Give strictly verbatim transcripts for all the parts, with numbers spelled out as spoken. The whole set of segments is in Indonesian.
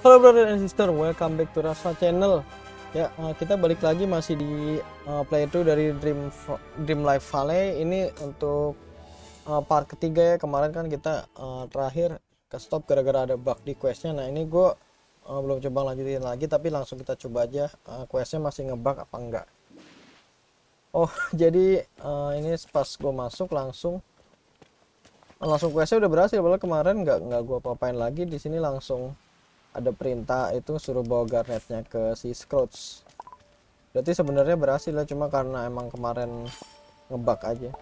Halo brother and sister, welcome back to Rasa Channel. Ya, uh, kita balik lagi masih di uh, playthrough dari Dream Dream Life Valley. Ini untuk uh, part ketiga ya. Kemarin kan kita uh, terakhir ke stop gara-gara ada bug di questnya. Nah ini gue uh, belum coba lanjutin lagi, tapi langsung kita coba aja uh, questnya masih ngebug apa enggak. Oh jadi uh, ini pas gue masuk langsung langsung questnya udah berhasil. Padahal kemarin nggak nggak gue apa-apain lagi. Di sini langsung ada perintah itu suruh bawa garnetnya ke si Scrooge. Berarti sebenarnya berhasil ya, cuma karena emang kemarin ngebug aja.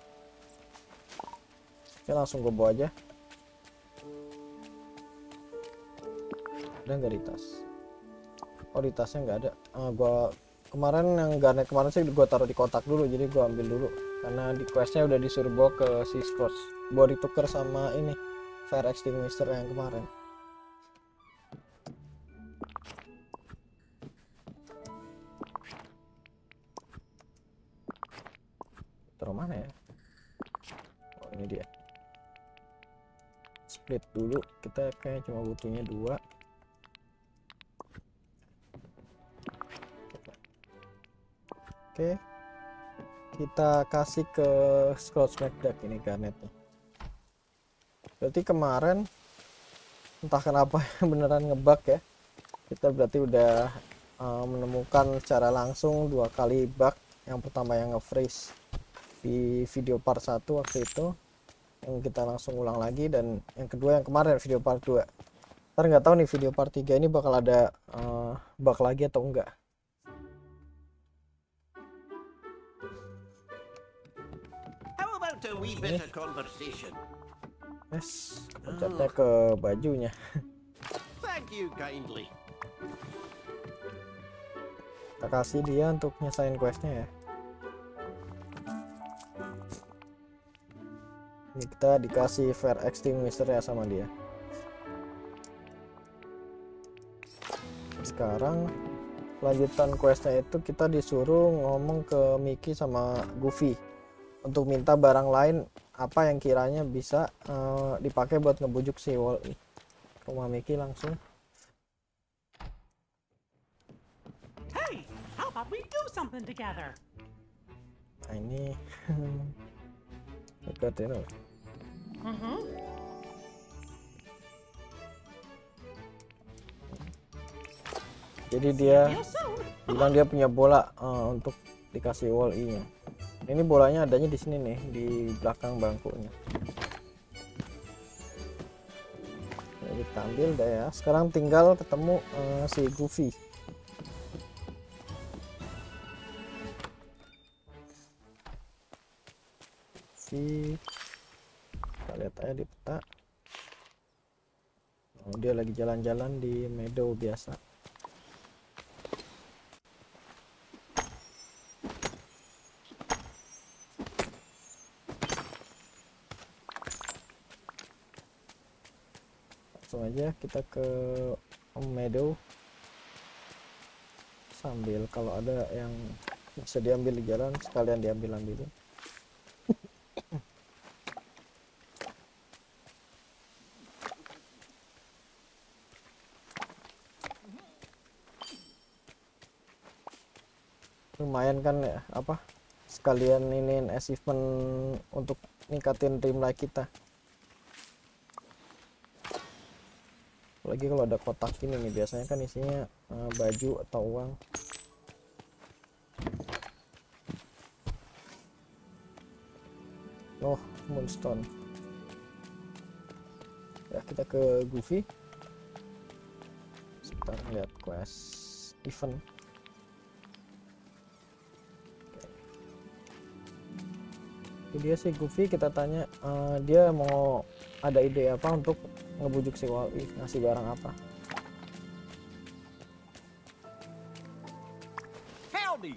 Oke, langsung gue bawa aja. Udah nggak di tas? Oh di tasnya nggak ada. Uh, gua kemarin yang garnet kemarin sih gue taruh di kotak dulu, jadi gue ambil dulu karena di questnya udah disuruh bawa ke si Scrooge. Bawa ditukar sama ini fire extinguisher yang kemarin. Taruh mana ya? Oh ini dia. Split dulu, kita kayak cuma butuhnya dua. Oke, kita kasih ke Scrooge McDuck ini garnetnya. Berarti kemarin entah kenapa beneran ngebug ya. Kita berarti udah uh, menemukan secara langsung dua kali bug. Yang pertama yang nge-freeze di video part satu waktu itu, yang kita langsung ulang lagi, dan yang kedua yang kemarin video part dua. Ntar nggak tahu nih video part tiga ini bakal ada uh, bug lagi atau enggak. Ini. Yes, kepencetnya ke bajunya. Kita kasih dia untuk nyesain questnya ya. Ini kita dikasih fire extinguisher ya sama dia. Sekarang lanjutan questnya itu kita disuruh ngomong ke Mickey sama Goofy untuk minta barang lain apa yang kiranya bisa uh, dipakai buat ngebujuk si Wall-E. Rumah Mickey langsung. Hey, how about we do something together? Nah ini dekat ini. Mm-hmm. Jadi dia bilang dia punya bola uh, untuk dikasih Wall-E nya. Ini bolanya adanya di sini nih, di belakang bangkunya. Jadi kita ambil dah ya. Sekarang tinggal ketemu uh, si Goofy. Si kita lihat aja di peta. Oh, dia lagi jalan-jalan di meadow biasa. Langsung aja kita ke meadow, sambil kalau ada yang bisa diambil di jalan sekalian diambil ambil. Lumayan kan ya, apa sekalian ini achievement untuk ningkatin dream life kita. Apalagi kalau ada kotak ini nih, biasanya kan isinya uh, baju atau uang. Oh, moonstone. Ya, kita ke Goofy. Sebentar lihat quest event. Ini dia sih Goofy, kita tanya uh, dia mau ada ide apa untuk ngebujuk si Wall-E, ngasih barang apa. Howdy.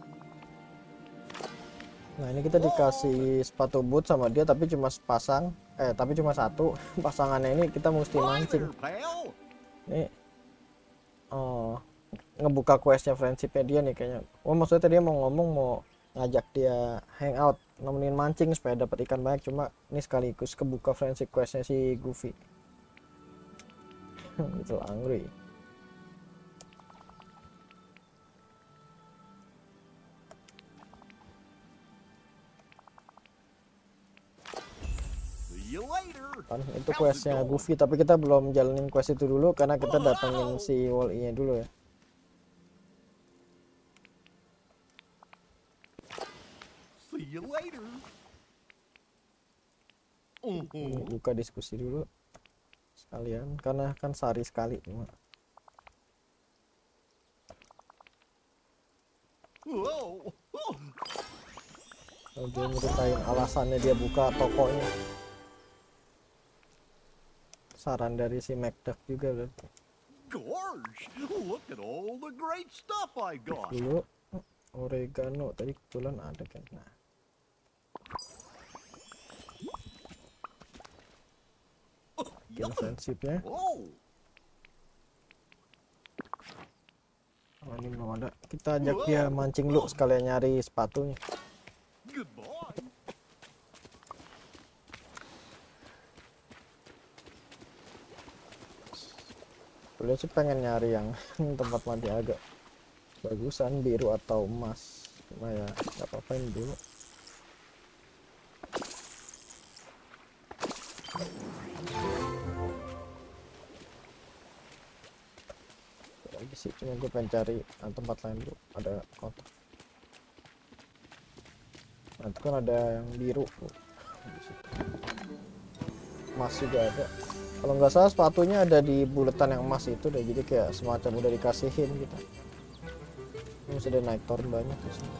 Nah ini kita dikasih sepatu boot sama dia, tapi cuma sepasang. eh tapi cuma satu. Pasangannya ini kita mesti Hi mancing. there, pal. Ini oh, ngebuka questnya friendshipnya dia nih kayaknya. Oh maksudnya tadi dia mau ngomong mau ngajak dia hangout nemenin mancing supaya dapat ikan banyak, cuma ini sekaligus kebuka friendship questnya si Goofy. Little angry. See you later. Kan itu questnya Goofy, tapi kita belum jalanin quest itu dulu karena kita datengin si Wall-E nya dulu ya. See you later. Ini Mhm. buka diskusi dulu sekalian karena kan sehari sekali cuma. Whoa. Kalau dia nyeritain alasannya dia buka tokonya. Saran dari si McDuck juga berarti. Gosh, look at all the great stuff I got. Dulu oregano tadi kebetulan ada kan. Nah, bikin friendshipnya. Oh, Oh, ini belum ada. Kita ajak dia mancing dulu sekalian nyari sepatunya. goodbye. Beliau sih pengen nyari yang tempat mandi agak bagusan, biru atau emas. Cuma ya nggak apa-apa ini dulu. Lagi sih cuma gue pengen cari ah, tempat lain dulu, ada kotak. Nah itu kan ada yang biru tuh. Di situ. Emas juga ada. Kalau nggak salah sepatunya ada di buletan yang emas itu deh, jadi kayak semacam udah dikasihin gitu. Ini masih ada naik turun banyak di sini.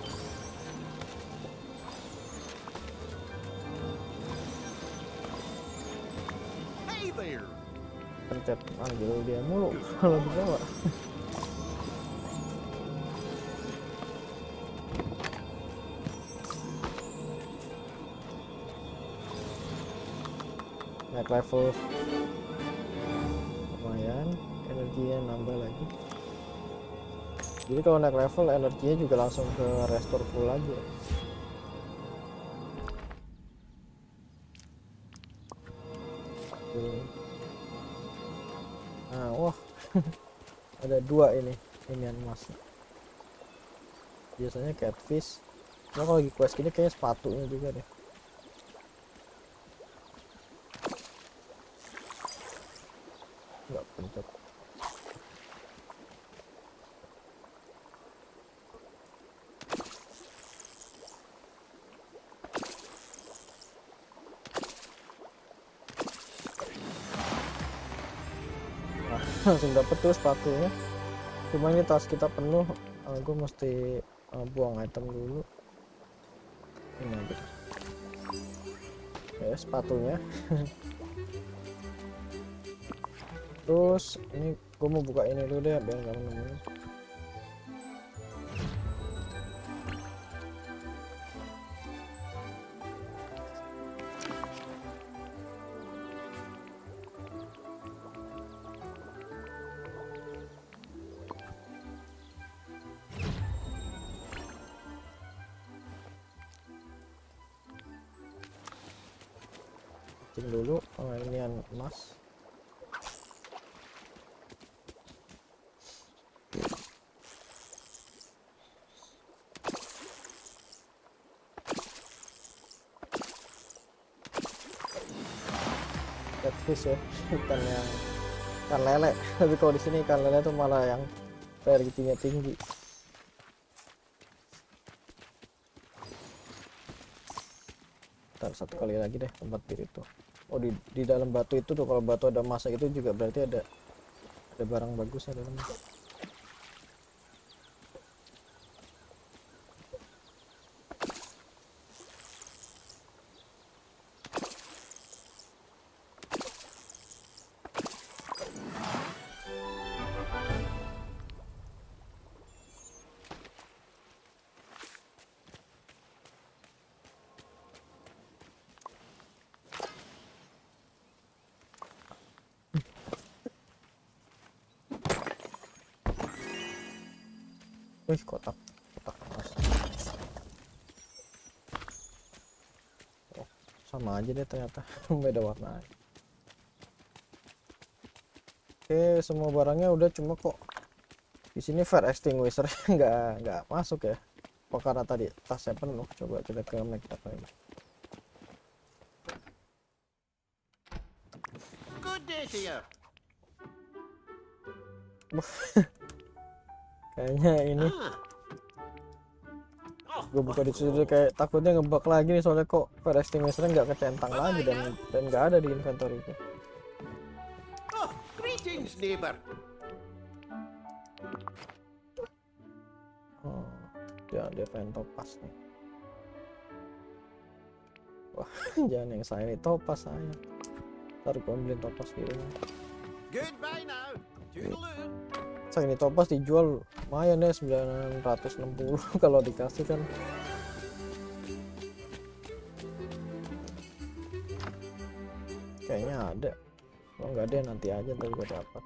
Hey there. Pencet ambil dia mulu kalau di bawah. Naik level lumayan, energinya nambah lagi. Jadi kalau naik level energinya juga langsung ke restore full lagi ya. Tuh. Nah, wah. Ada dua ini, ini emas. Biasanya catfish. Cuma kalau lagi quest gini kayaknya sepatunya juga deh. Nggak pencet. Nah, langsung dapet tuh sepatunya. Cuma ini tas kita penuh, uh, gue mesti uh, buang item dulu. Ini aja. Ya sepatunya. Terus ini gue mau buka ini dulu deh biar nggak nemuin. Cing dulu, oh, ini yang emas. Catfish ya, ikan yang ikan lele. Tapi kalau di sini ikan lele tuh malah yang rarity-nya tinggi. Ntar satu kali lagi deh tempat biru itu. Oh di di dalam batu itu tuh, kalau batu ada masa itu juga berarti ada ada barang bagus ya dalamnya. Wih, kotak kotak emas. Oh, sama aja deh ternyata. Beda warna. Oke, semua barangnya udah, cuma kok di sini fire extinguisher nggak nggak masuk ya. Kok karena tadi tasnya penuh. Coba kita ke make-up lagi. Good day to you. Kayaknya ini Ah, gue buka di situ kayak takutnya ngebug lagi nih, soalnya kok fire extinguisher nggak kecentang lagi dan dan nggak ada di inventory gue. oh, greetings, neighbor. Oh, dia dia pengen topas nih. Wah, jangan yang saya nih, topas saya. Ntar gue ambilin topas di rumah. Goodbye now. Toodaloo. Saya ini topas dijual lumayan ya, sembilan ratus enam puluh kalau dikasih kan. Kayaknya ada. Kalau nggak ada nanti aja, ntar gue dapat.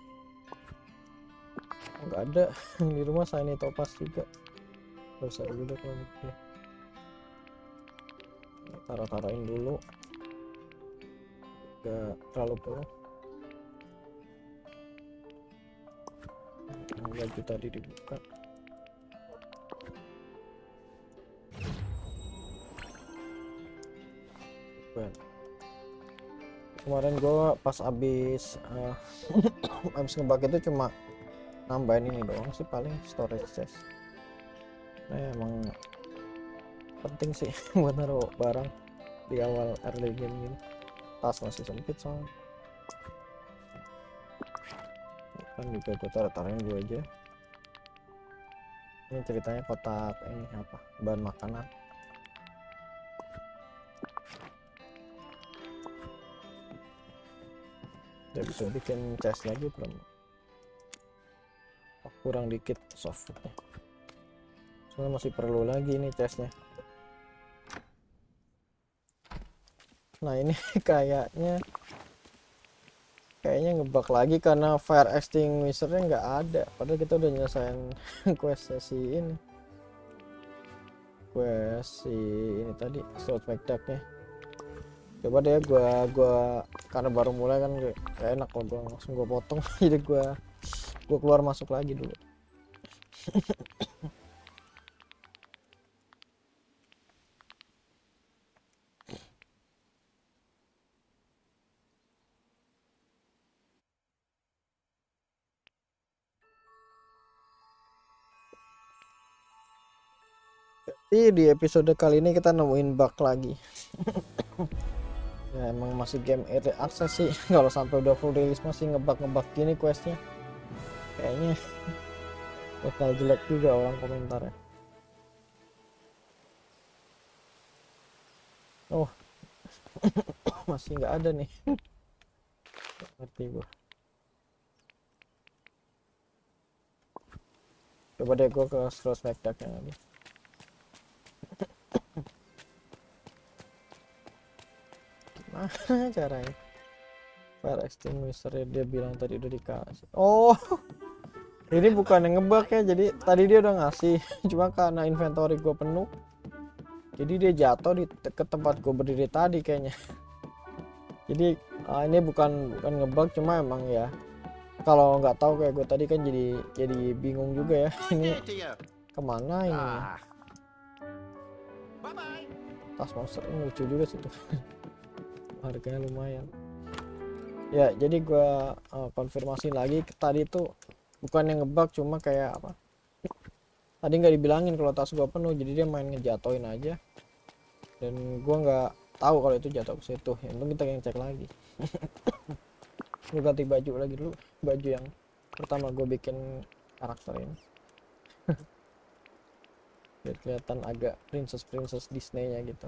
Oh, nggak ada di rumah saya ini topas juga. Gak usah dulu deh kalau gitu ya. Taruh-taruhin dulu. Gak terlalu penuh. Baju tadi dibuka. Ben. Kemarin gua pas abis uh, abis ngebug itu cuma nambahin ini doang sih paling, storage chest. Nah emang penting sih buat naruh barang di awal early game gini. Tas masih sempit soalnya. Kan juga gue taruh-taruhin gue aja. Ini ceritanya kotak ini apa, bahan makanan. Udah bisa bikin chest lagi belum? Oh, kurang dikit soft foodnya, soalnya masih perlu lagi ini chestnya. Nah ini kayaknya kayaknya ngebug lagi karena fire extinguisher-nya nggak ada, padahal kita udah nyelesain quest sesi ini, quest si ini tadi slot McDuck-nya. Coba deh gua gua karena baru mulai kan gak enak kalau gua langsung gua potong. Jadi gua gua keluar masuk lagi dulu. Jadi di episode kali ini kita nemuin bug lagi. Ya emang masih game early access sih. Kalau sampai udah full release masih ngebug-ngebug gini questnya, kayaknya bakal jelek juga orang komentarnya. Oh masih nggak ada nih. Ngerti gua. Coba deh gua ke Slow McDuck-nya lagi. Gimana caranya? Fire extinguisher dia bilang tadi udah dikasih. Oh ini bukan yang ngebug ya, jadi tadi dia udah ngasih cuma karena inventory gue penuh jadi dia jatuh di ke tempat gue berdiri tadi kayaknya. Jadi uh, ini bukan bukan ngebug, cuma emang ya kalau nggak tahu kayak gue tadi kan jadi jadi bingung juga ya. Ini kemana ini? Ah. Bye bye. Tas monster ini lucu juga sih tuh. Harganya lumayan ya. Jadi gua uh, konfirmasi lagi tadi tuh bukan yang ngebug, cuma kayak apa tadi nggak dibilangin kalau tas gua penuh, jadi dia main ngejatoin aja dan gua nggak tahu kalau itu jatuh ke situ. Yang penting kita yang cek lagi. Gua ganti baju lagi dulu, baju yang pertama gua bikin karakter ini. Biar kelihatan agak princess princess Disney-nya gitu.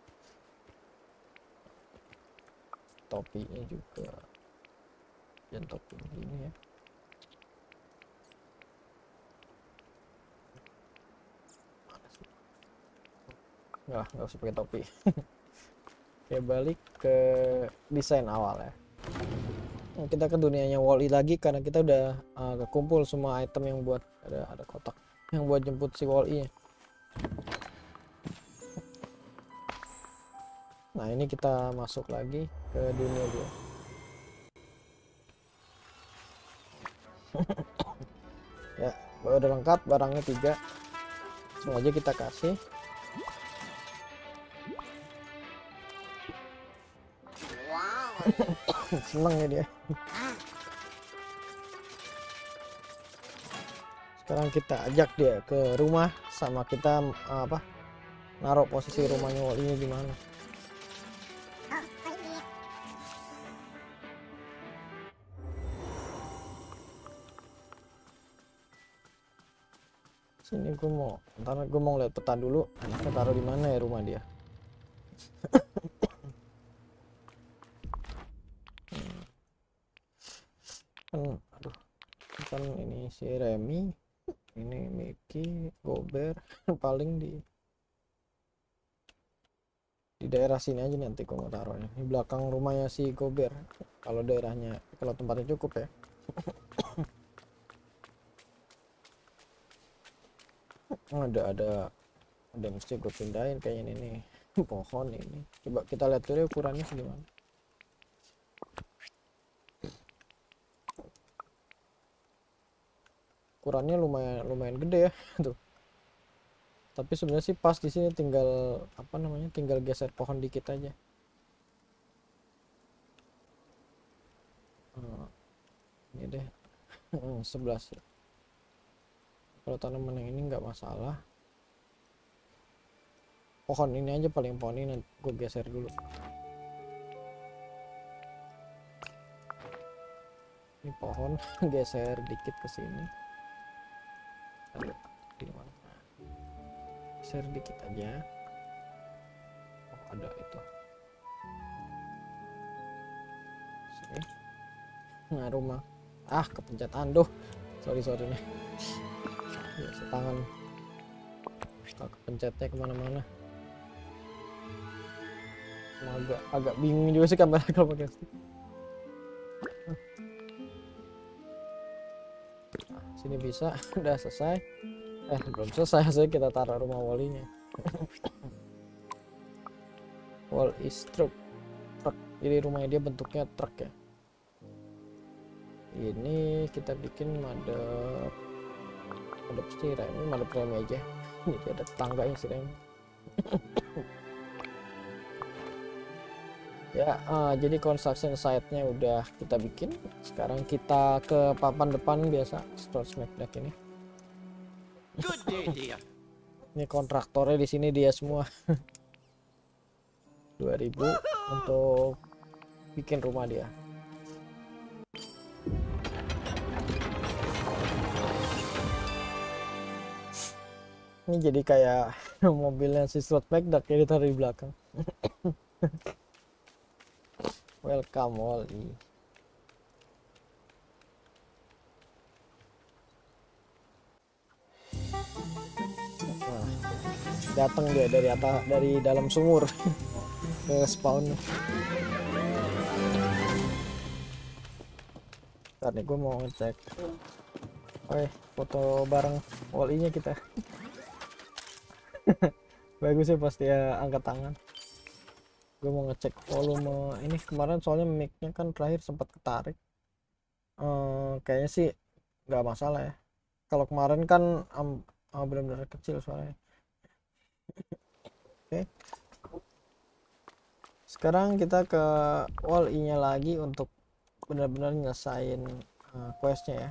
Topinya juga dan topi ini ya. Mana sih? Nggak, nggak usah pakai topi. Ya balik ke desain awal ya. Nah, kita ke dunianya Wall-E lagi karena kita udah uh, kekumpul semua item yang buat ada ada kotak. yang buat jemput si Wall-E. Nah ini kita masuk lagi ke dunia dia. Ya udah lengkap barangnya tiga, langsung aja kita kasih. Seneng ya dia. Sekarang kita ajak dia ke rumah, sama kita apa naruh posisi rumahnya Wall-E di mana. Sini gue mau, ntar gue mau lihat peta dulu, anaknya taruh di mana ya rumah dia. kan aduh kan ini si Remy, ini Mickey, Gober paling di di daerah sini aja nanti gue mau taruhnya di belakang rumahnya si Gober, kalau daerahnya, kalau tempatnya cukup ya. ada ada ada mesti gue pindahin kayaknya ini pohon ini. Coba kita lihat dulu ukurannya segimana. Ukurannya lumayan lumayan gede ya tuh. Tapi sebenarnya sih pas di sini, tinggal apa namanya, tinggal geser pohon dikit aja. Hmm, ini deh sebelas ya. Kalau tanaman yang ini nggak masalah. Pohon ini aja paling, pohon ini gue geser dulu. Ini pohon geser dikit ke sini. Aduh, di mana? Geser dikit aja. Oh, ada itu. Sini. Nah, rumah. Ah, kepencet anduh. Sorry sorry nih. Ya, setangan. Kepencetnya kemana-mana. Agak agak bingung juga sih kamera kalau pakai stick. Nah, sini bisa. Udah selesai. Eh belum selesai sih, kita taruh rumah Wall-E-nya. Wall-E truk truk, jadi rumahnya dia bentuknya truk ya. Ini kita bikin madep madep si Remy, madep Remy aja. Jadi ada tetangganya si Remy. Ya, uh, jadi construction site-nya udah kita bikin. Sekarang kita ke papan depan biasa, store smack deck ini. Good day, dear. Ini kontraktornya di sini dia semua. dua ribu untuk bikin rumah dia. Ini jadi kayak mobilnya si slot McDuck ya, ditaruh di belakang. Welcome Wall-E. Nah, datang dia dari atas, dari dalam sumur ke spawn. Ntar nih gue mau ngecek. Oke, foto bareng Wall-E nya kita. Bagus ya pasti ya, angkat tangan. Gue mau ngecek volume ini kemarin, soalnya mic-nya kan terakhir sempat ketarik. Uh, kayaknya sih nggak masalah ya. Kalau kemarin kan um, uh, benar-benar kecil suaranya. Oke. Okay. Sekarang kita ke Wall-E nya lagi untuk benar-benar nyelesain uh, quest-nya ya.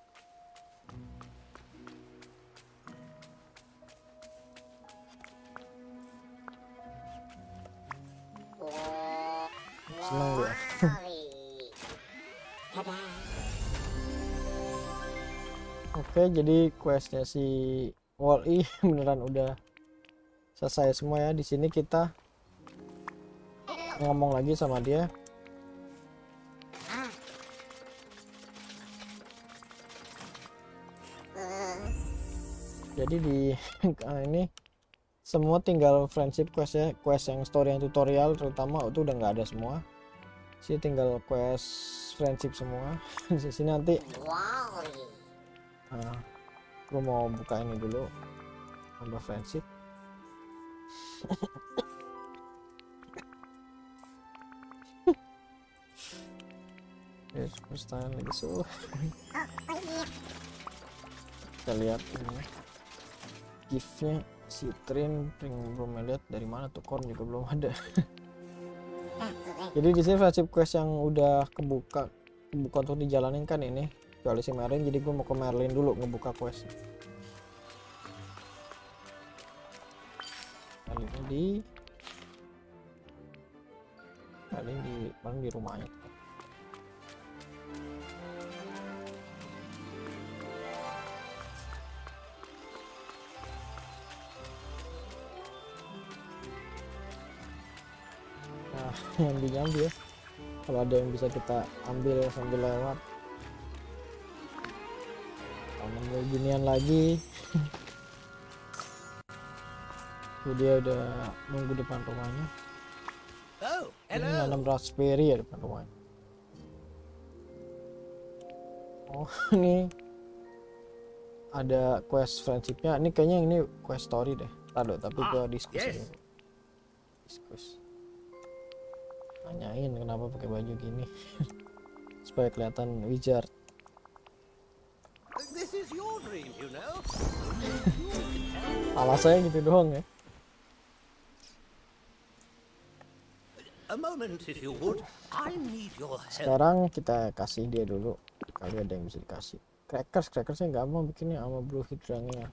Senang dia. Oke, jadi questnya si Wall-E beneran udah selesai semua ya. Di sini kita ngomong lagi sama dia. Jadi di ini semua tinggal friendship quest ya, quest yang story yang tutorial terutama itu udah nggak ada semua. Sih tinggal quest friendship semua. Di sini nanti nah, Gue mau buka ini dulu, nambah friendship. Yes, perstaan lagi so. Kita lihat ini giftnya si Trin, belum lihat dari mana tuh, Korn juga belum ada. Jadi di sini friendship quest yang udah kebuka kebuka untuk dijalanin kan ini kecuali si Merlin, jadi gue mau ke Merlin dulu ngebuka quest. Kali ini di kali ini di paling di rumahnya. Nah, yang diambil ya, kalau ada yang bisa kita ambil sambil lewat. Tanam ginian lagi. Tuh dia udah nunggu depan rumahnya. Oh, Ini hello. nanam raspberry ya depan rumahnya. Oh, ini ada quest friendshipnya. Ini kayaknya ini quest story deh. Aduh, tapi Ah, gua diskusi yes. dulu. Diskus. Tanyain kenapa pakai baju gini. Supaya kelihatan wizard. This is your dream, you know. Alasannya gitu doang ya. A moment, if you would. I need your help. Sekarang kita kasih dia dulu. Kali ada yang bisa dikasih. Crackers, crackersnya gampang bikinnya sama blue hydrangnya.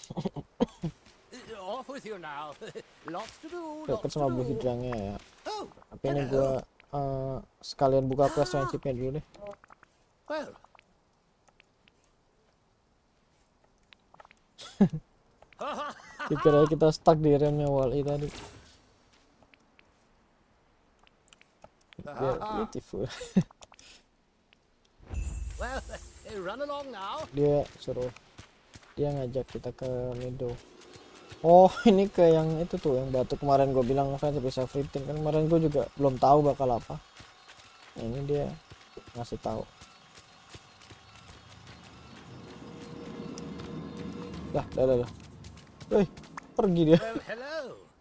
Off with you now. Lots to do. Crackers Lots sama to blue do. hydrangnya ya. Oh, Tapi ini hello. gua eh, sekalian buka quest friendshipnya dulu deh. Well. Dikira kita stuck di remnya Wall-E tadi. Biar beautiful. Well, run along now. Dia suruh dia ngajak kita ke Meadow. Oh, ini ke yang itu tuh yang batu kemarin gue bilang friendship is everything kan, kemarin gue juga belum tahu bakal apa. Nah, ini dia ngasih tahu. Dah, dah, dah, dah. Wih, pergi dia. Well, hello.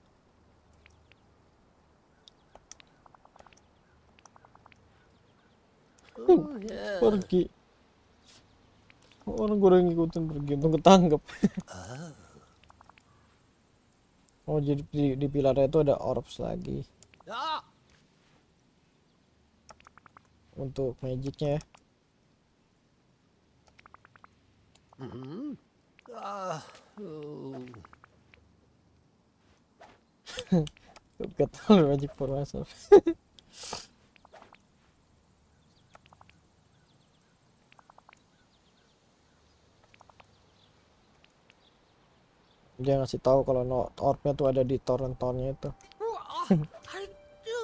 Oh, yeah. Pergi. Orang gue ngikutin pergi untuk ketangkep. Oh, jadi di, di pilarnya itu ada orbs lagi Ah, untuk magicnya ya. mm-hmm. Ah, oh. Gak tahu magic for myself. Dia ngasih tahu kalau no, orbnya tuh ada di torrent-torrentnya itu. Ah, I do.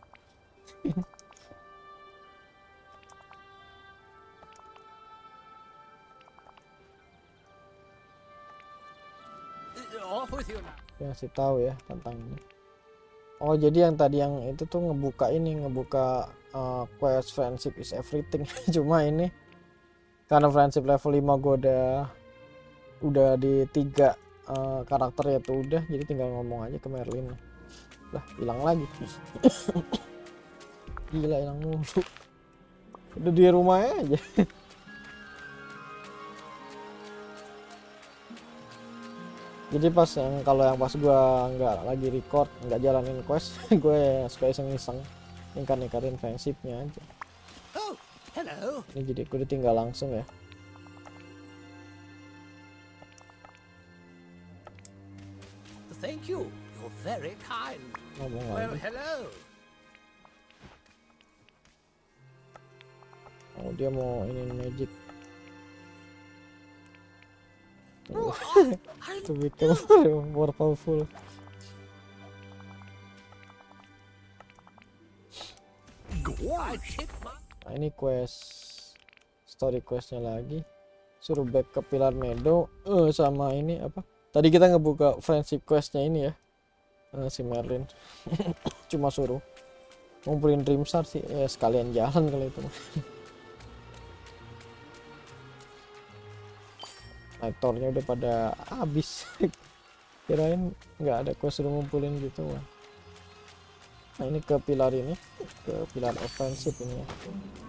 Off with you now. Dia ngasih tahu ya tentang ini. Oh, jadi yang tadi yang itu tuh ngebuka ini, ngebuka uh, quest friendship is everything. Cuma ini karena friendship level lima gue udah udah di tiga uh, karakter ya tuh udah, jadi tinggal ngomong aja ke Merlin. Lah, hilang lagi. Gila, hilang mulu. Udah di rumahnya aja. Jadi pas yang kalau yang pas gua nggak lagi record, nggak jalanin quest, gue suka iseng-iseng ingkar-ingkarin friendshipnya aja. Oh, hello. Ini jadi gue tinggal langsung ya. Thank you. You're very kind. Ngomong Well, lagi. hello. Oh, dia mau ini magic Oh, I, I to become more powerful. I Gorge! tip my. Nah, ini quest story questnya lagi, suruh back ke Pilar Meadow. Eh sama ini apa tadi kita ngebuka friendship questnya ini ya, eh, si Merlin. Cuma suruh ngumpulin Dream Star sih, eh, sekalian jalan kali itu. Lektornya udah pada habis. Kirain nggak ada quest suruh ngumpulin gitu. Nah ini ke pilar ini, ke pilar offensive ini ya.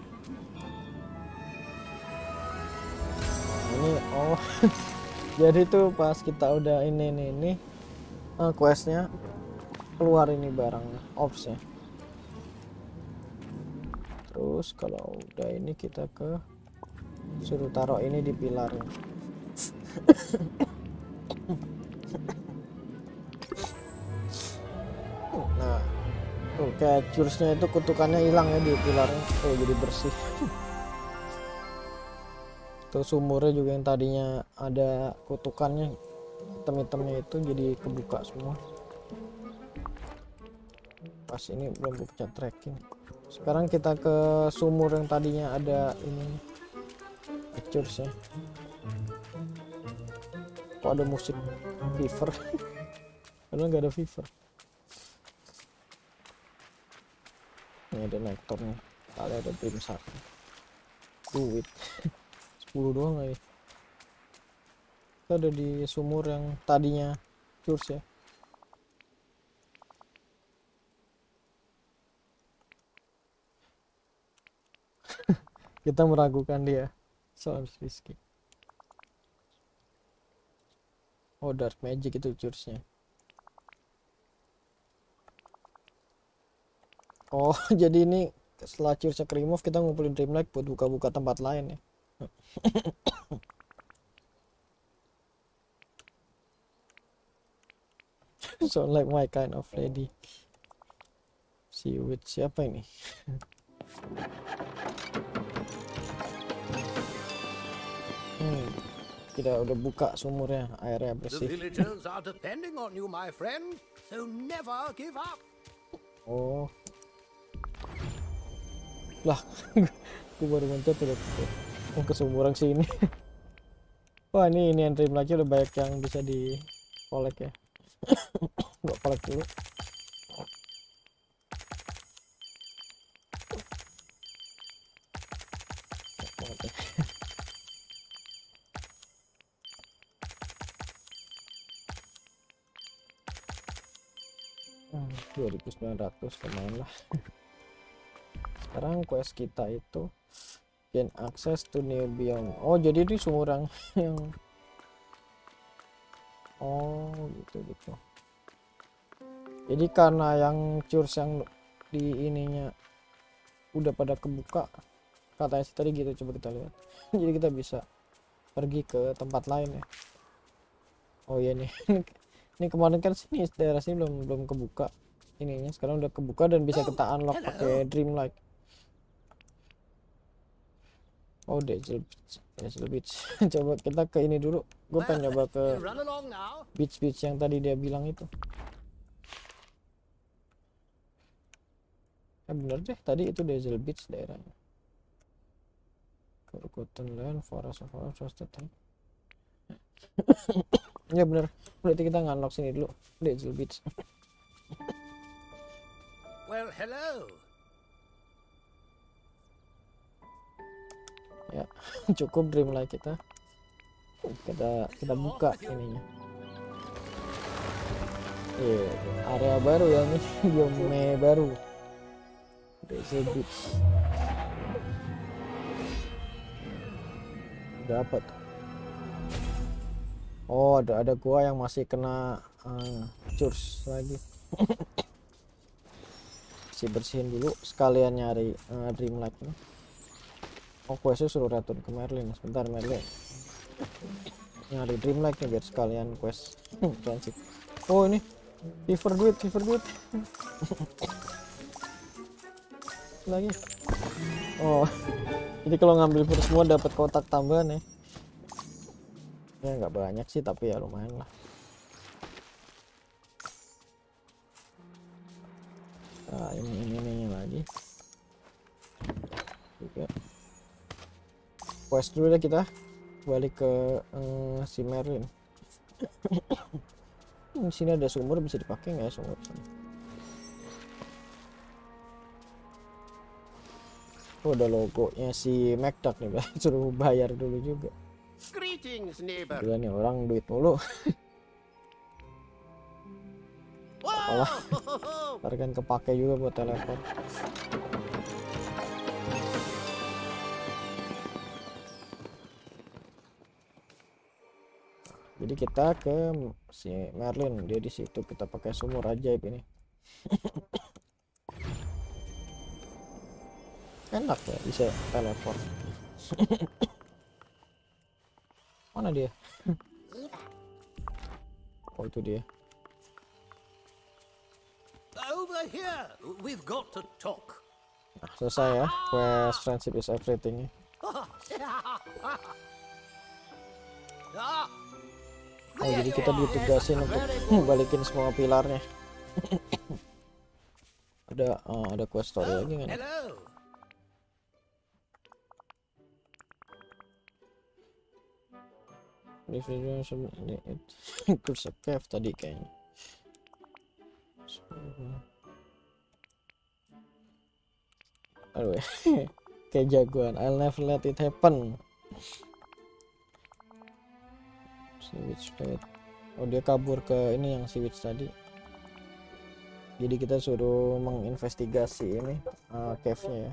Ini oh jadi tuh pas kita udah ini ini ini uh, questnya keluar ini barangnya, ops ya. Terus kalau udah ini kita ke suruh taruh ini di pilarnya. Nah tuh kayak cursnya itu kutukannya hilang ya di pilarnya, tuh jadi bersih. Tuh sumurnya juga yang tadinya ada kutukannya hitam-hitamnya itu jadi kebuka semua. Pas ini belum pencet tracking. Sekarang kita ke sumur yang tadinya ada ini cursnya. Kok ada musik fever? Padahal nggak ada fever. Ini ada nektarnya, kali ada brimsar, duit sepuluh doang lagi. Kita ada di sumur yang tadinya curs ya. Kita meragukan dia soal risky. Oh dark magic itu cursnya. Oh jadi ini setelah cursnya ke remove kita ngumpulin dreamlight buat buka-buka tempat lain ya. Sound like my kind of lady. See with siapa ini? hmm, kita udah buka sumurnya, airnya The bersih. villagers are depending on you, my friend, so never give up. Oh lah, aku baru mencet udah mau ke sumur yang sini. Wah ini ini entry lagi udah banyak yang bisa di collect ya. Gak collect dulu. Hmm, dua ribu sembilan ratus lumayan lah. Sekarang quest kita itu gain access to new biome. Oh jadi di sumur yang yang oh gitu gitu. Jadi karena yang curs yang di ininya udah pada kebuka katanya sih tadi gitu, coba kita lihat. Jadi kita bisa pergi ke tempat lain ya. Oh iya nih. Ini kemarin kan sini daerah sini belum belum kebuka ininya, sekarang udah kebuka dan bisa kita unlock pakai dreamlight. Oh Dazzle Beach, Dazzle Beach. Coba kita ke ini dulu. Gue pengen nyoba ke beach-beach yang tadi dia bilang itu. Eh bener deh, tadi itu Dazzle Beach daerahnya. Forgotten Land, Forest of Forest, Trusted Tank. Ya bener, berarti kita nge-unlock sini dulu, Dazzle Beach. Well, hello. Ya cukup dreamlight kita. Kita kita buka ininya. Iya, yeah, area baru ya nih, biome baru. Dazzle Beach. Udah apa tuh? Oh ada ada gua yang masih kena uh, curs lagi. Masih bersihin dulu sekalian nyari uh, dreamlight nih. Oh questnya suruh return ke Merlin. Sebentar Merlin, nyari dreamlight nih biar sekalian quest transit. Oh ini fever duit, fever duit. Lagi. Oh jadi kalau ngambil fever semua dapat kotak tambahan ya. Ya nggak banyak sih tapi ya lumayan lah. Nah ini ini ini lagi juga. Quest dulu deh kita, balik ke uh, si Merlin. Di sini ada sumur, bisa dipakai nggak ya sumur sini? Oh, ada logonya si MacDuck nih, suruh bayar dulu juga. Greetings, neighbor. Dia nih orang duit mulu. Apalah. Ntar kan kepake juga buat teleport. Jadi kita ke si Merlin, dia di situ, kita pakai sumur ajaib ini. Enak ya bisa teleport. Mana dia? Oh itu dia. Over here. We've got to talk. Nah, selesai ya quest friendship is everything. Oh jadi kita ditugasin untuk balikin semua pilarnya. ada uh, ada quest story lagi kan? Hello. Di video itu cave tadi kayaknya. Aduh, kayak jagoan. I'll never let it happen. Switch plate. Oh dia kabur ke ini yang switch tadi. Jadi kita suruh menginvestigasi ini uh, cave-nya ya.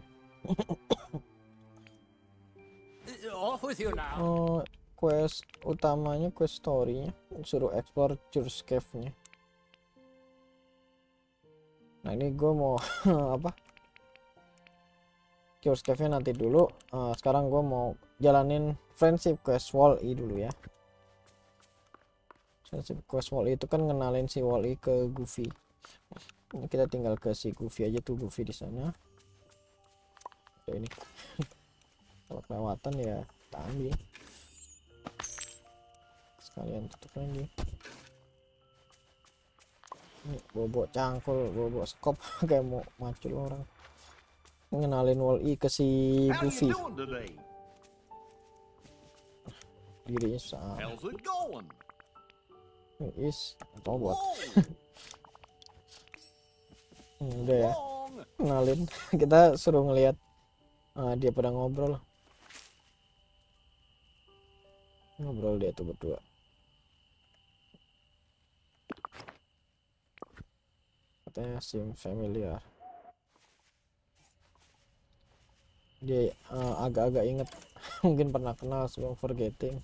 Off with you now. Oh, quest utamanya, quest story-nya suruh explore Church Cave-nya. Nah ini gue mau apa? Church Cave-nya nanti dulu. Uh, sekarang gue mau jalanin friendship quest Wall-E dulu ya. Friendship quest Wall-E itu kan ngenalin si Wall-E ke Goofy. Ini kita tinggal ke si Goofy aja tuh, Goofy di sana. Oke, ini kalau kelewatan ya kita ambil. Sekalian tutup lagi. Ini bobo cangkul, bobo skop kayak mau macul orang. Ngenalin Wall-E ke si Goofy. Dirinya susah. How's it going? Is robot. hmm, udah ya kenalin. Kita suruh ngelihat uh, dia pada ngobrol ngobrol dia tuh berdua. Katanya sim familiar. Dia uh, agak-agak inget mungkin pernah kenal sebelum forgetting.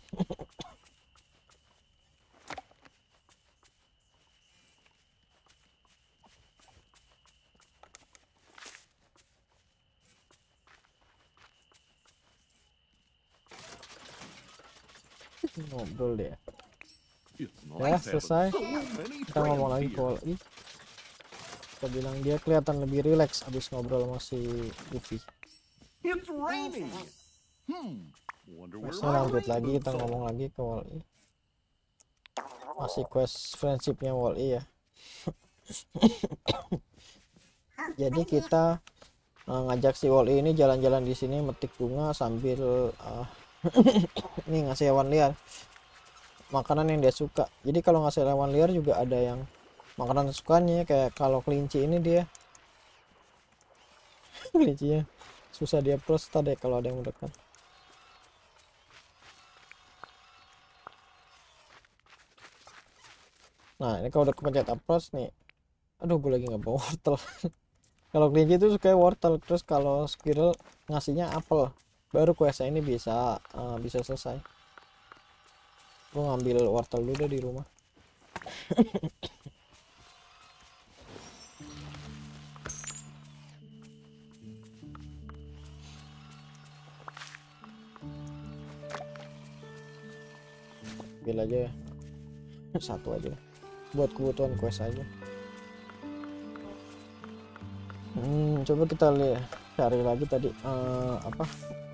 Ngobrol deh. Ya selesai. Kita ngomong lagi ke Wall-E. Kita bilang dia kelihatan lebih rileks abis ngobrol sama si Goofy. Masih lanjut lagi, kita ngomong lagi ke Wall-E. Masih quest friendshipnya Wall-E ya. Jadi kita uh, ngajak si Wall-E ini jalan-jalan di sini metik bunga sambil uh, ini ngasih hewan liar makanan yang dia suka. Jadi kalau ngasih hewan liar juga ada yang makanan sukanya, kayak kalau kelinci ini dia kelincinya susah dia approach tadi kalau ada yang mendekat. Nah ini kalau udah kepencet approach nih, aduh gue lagi nggak bawa wortel. Kalau kelinci itu suka wortel, terus kalau squirrel ngasihnya apel. Baru questnya ini bisa uh, bisa selesai. Gue ngambil wortel dulu deh di rumah. Ambil aja ya. Satu aja buat kebutuhan quest aja. Hmm, coba kita lihat cari lagi tadi uh, apa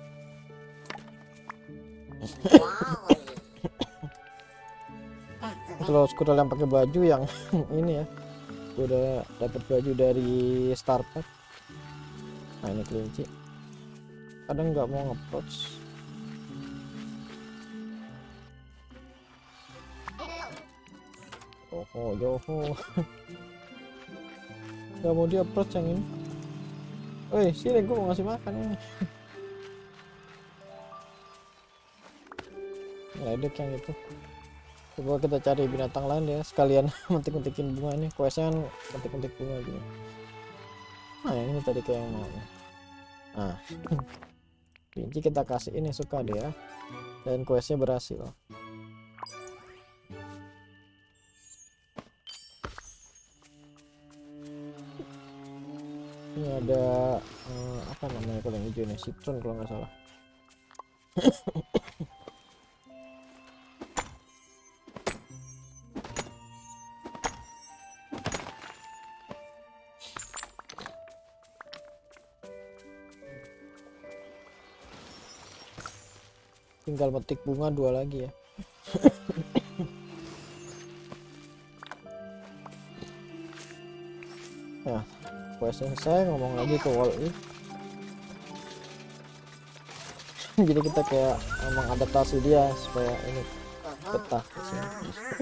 kalau squirrel yang pakai baju yang ini ya, udah dapat baju dari Star Pack. Nah ini kelinci kadang nggak mau nge-approach. Oh joho nggak mau dia approach yang ini. Woi sini gue mau ngasih makan ini. Ngeledek yang itu. Coba kita cari binatang lain ya, sekalian mentik-mentikin bunga ini. Questnya kan mentik-mentik bunga gitu. Nah yang ini tadi kayak yang mana? Nah kelinci kita kasih ini, suka dia, dan questnya berhasil. Ini ada eh, apa namanya kalau yang hijau ini, citron kalau nggak salah. Tinggal metik bunga dua lagi ya. Nah questnya saya ngomong lagi ke wall ini. Jadi kita kayak mengadaptasi dia supaya ini betah kesini.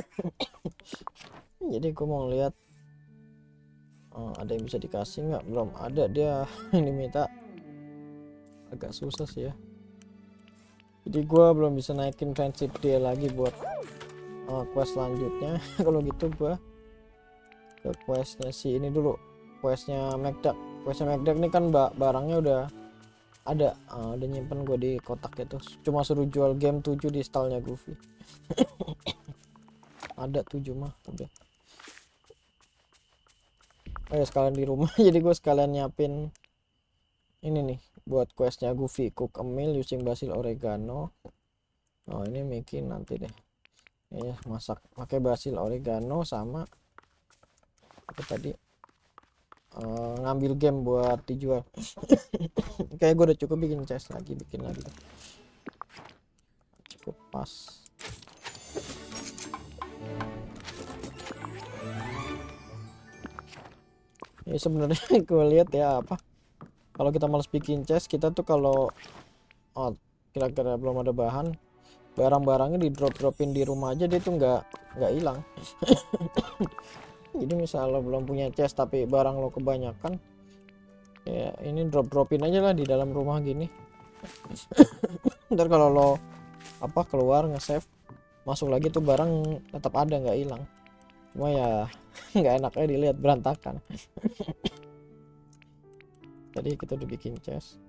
Jadi gue mau lihat oh, ada yang bisa dikasih nggak, belum ada dia. Ini minta agak susah sih ya, jadi gue belum bisa naikin friendship dia lagi buat uh, quest selanjutnya. Kalau gitu gue ke questnya si ini dulu, questnya McDuck. Questnya McDuck ini kan barangnya udah ada, uh, udah nyimpen gue di kotak itu, cuma suruh jual game tujuh di stallnya Goofy. Ada tujuh mah udah. Oh ya sekalian di rumah jadi gue sekalian nyiapin ini nih buat questnya Goofy, cook a meal using basil oregano. Oh ini Mickey nanti deh ya, masak pakai basil oregano sama apa tadi, uh, ngambil game buat dijual. Kayak gue udah cukup bikin chest lagi, bikin lagi cukup pas. Ya sebenarnya gue lihat ya apa, kalau kita males bikin chest, kita tuh kalau oh, kira-kira belum ada bahan, barang-barangnya di drop-dropin di rumah aja, dia tuh nggak nggak hilang. Jadi misal lo belum punya chest tapi barang lo kebanyakan, ya ini drop-dropin aja lah di dalam rumah gini. Ntar kalau lo apa keluar nge-save, masuk lagi tuh barang tetap ada, nggak hilang. Cuma ya nggak enaknya dilihat berantakan. Tadi kita udah bikin chest.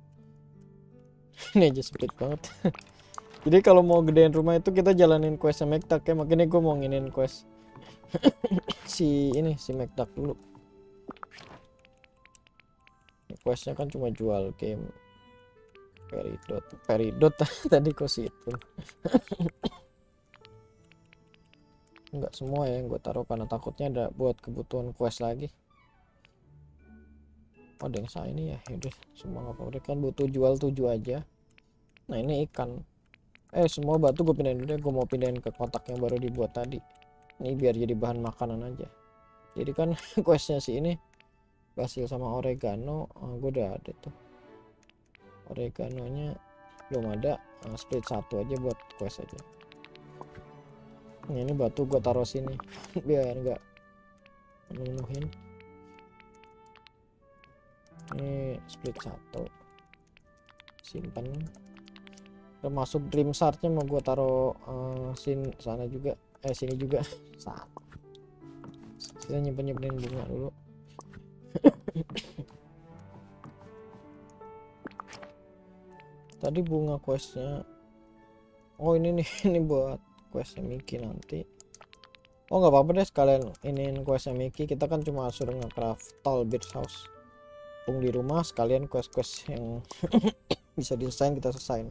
Ini aja sempit banget. Jadi kalau mau gedein rumah itu kita jalanin questnya McDuck ya, makanya gue mau nginin quest si ini si McDuck dulu. Questnya kan cuma jual game peridot peridot tadi kok situ. Enggak semua ya yang gue taruh karena takutnya ada buat kebutuhan quest lagi. Oh ada yang saya ini ya, yaudah semua nggak apa-apa kan, butuh jual tujuh aja. Nah ini ikan, eh semua batu gue pindahin dulu deh, gue mau pindahin ke kotak yang baru dibuat tadi. Ini biar jadi bahan makanan aja. Jadi kan questnya si ini basil sama oregano, oh, gue udah ada tuh. Oreganonya belum ada, nah, split satu aja buat quest aja. Nah, ini batu gue taruh sini biar enggak menuhin. Ini split satu, simpan. Termasuk dream shardnya mau gue taruh uh, sin sana juga, eh sini juga. Saat kita nyimpen nyimpenin bunga dulu. Tadi bunga questnya, oh ini nih, ini buat questnya Mickey nanti. Oh nggak apa-apa deh sekalian iniin questnya Mickey, kita kan cuma suruh nge-craft tall bird house di rumah, sekalian quest-quest yang bisa desain kita selesain.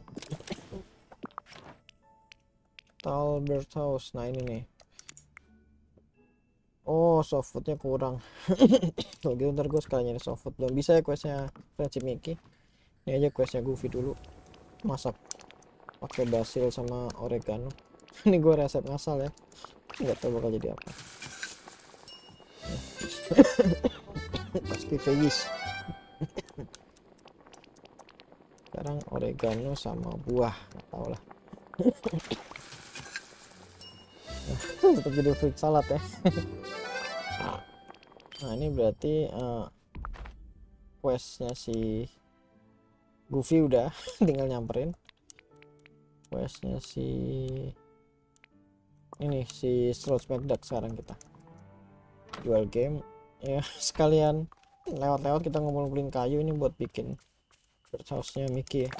Tall bird house, nah ini nih. Oh soft foodnya kurang. Kalau gitu ntar gue sekalian nyari soft food, belum bisa ya questnya Friendship Mickey. Ini aja questnya Goofy dulu, masak pakai basil sama oregano. Ini gue resep ngasal ya, nggak tahu bakal jadi apa. Pasti veggies. Sekarang oregano sama buah, nggak tahu lah. Tetap jadi fruit salad ya. Nah ini berarti uh, questnya si Goofy udah tinggal nyamperin. questnya si ini si Scrooge McDuck. Sekarang kita jual game ya, sekalian lewat-lewat kita ngumpulin kayu ini buat bikin birdhouse-nya Mickey ya.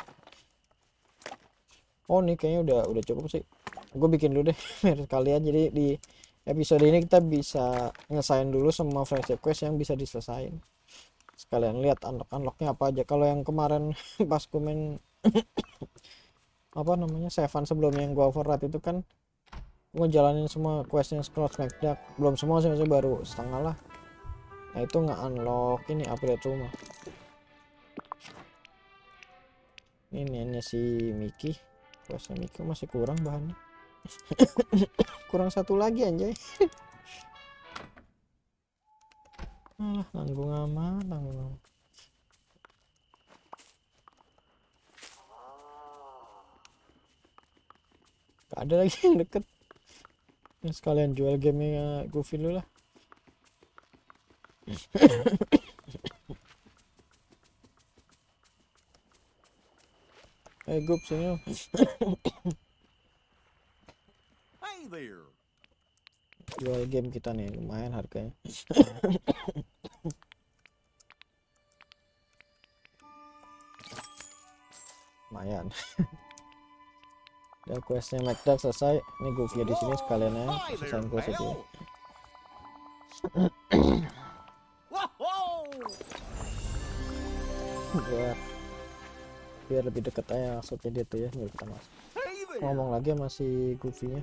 Oh ini kayaknya udah udah cukup sih, gue bikin dulu deh biar kalian. Jadi di episode ini kita bisa ngesain dulu semua friendship quest yang bisa diselesain, sekalian lihat unlock-unlocknya apa aja. Kalau yang kemarin pas gue main apa namanya Seven sebelumnya yang gue override itu kan gue jalanin semua questnya Scrooge McDuck, belum semua sih, masih baru setengah lah. Nah itu nggak unlock ini upgrade rumah. Ini hanya si Mickey, questnya Mickey masih kurang bahannya. Kurang satu lagi anjay. Ah, nanggung amat, nanggung amat. Gak ada lagi yang deket. Ini sekalian jual gamenya Goofy dulu lah. Eh Goof sini. Hey there. Jual game kita nih, lumayan harganya. Lumayan. Ya questnya McDuck selesai. Ini Goofy di sini sekalian ya, selesai quest itu. Biar biar lebih deket aja maksudnya dia tuh ya, biar kita masuk. Ngomong lagi masih Goofy-nya.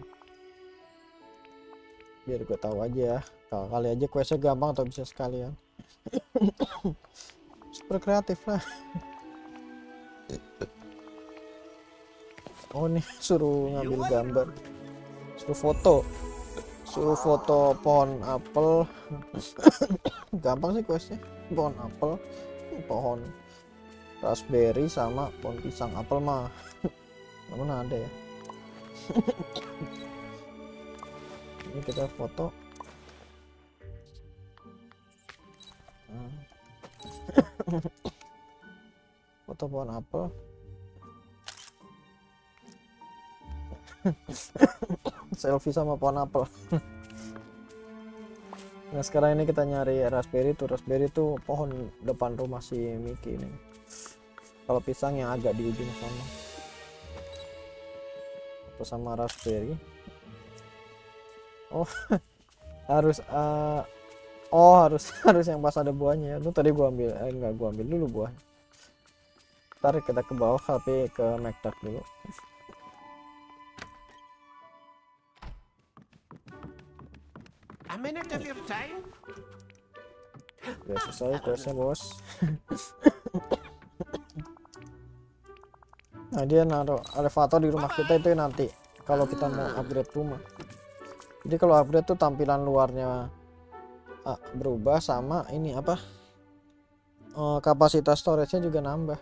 Biar gue tahu aja ya. Kalau kali aja questnya gampang atau bisa sekalian. Super kreatif lah. Oh nih suruh ngambil gambar, suruh foto, suruh foto pohon apel. Gampang sih questnya. Pohon apel, pohon raspberry sama pohon pisang. Apel mah mana ada ya. Ini kita foto. Foto pohon apel. Selfie sama pohon apel. Nah sekarang ini kita nyari raspberry tuh. Raspberry tuh pohon depan rumah si Mickey ini. Kalau pisang yang agak di ujung sana. Foto sama raspberry. Oh harus uh, oh harus harus yang pas ada buahnya ya. Itu tadi gua ambil, eh, enggak gua ambil dulu buahnya. Tarik kita ke bawah tapi ke McDuck dulu. A minute of your time? Udah selesai questnya bos. Nah dia naruh elevator di rumah kita itu nanti kalau kita mau upgrade rumah. Jadi kalau upgrade tuh tampilan luarnya ah, berubah sama ini apa uh, kapasitas storage-nya juga nambah.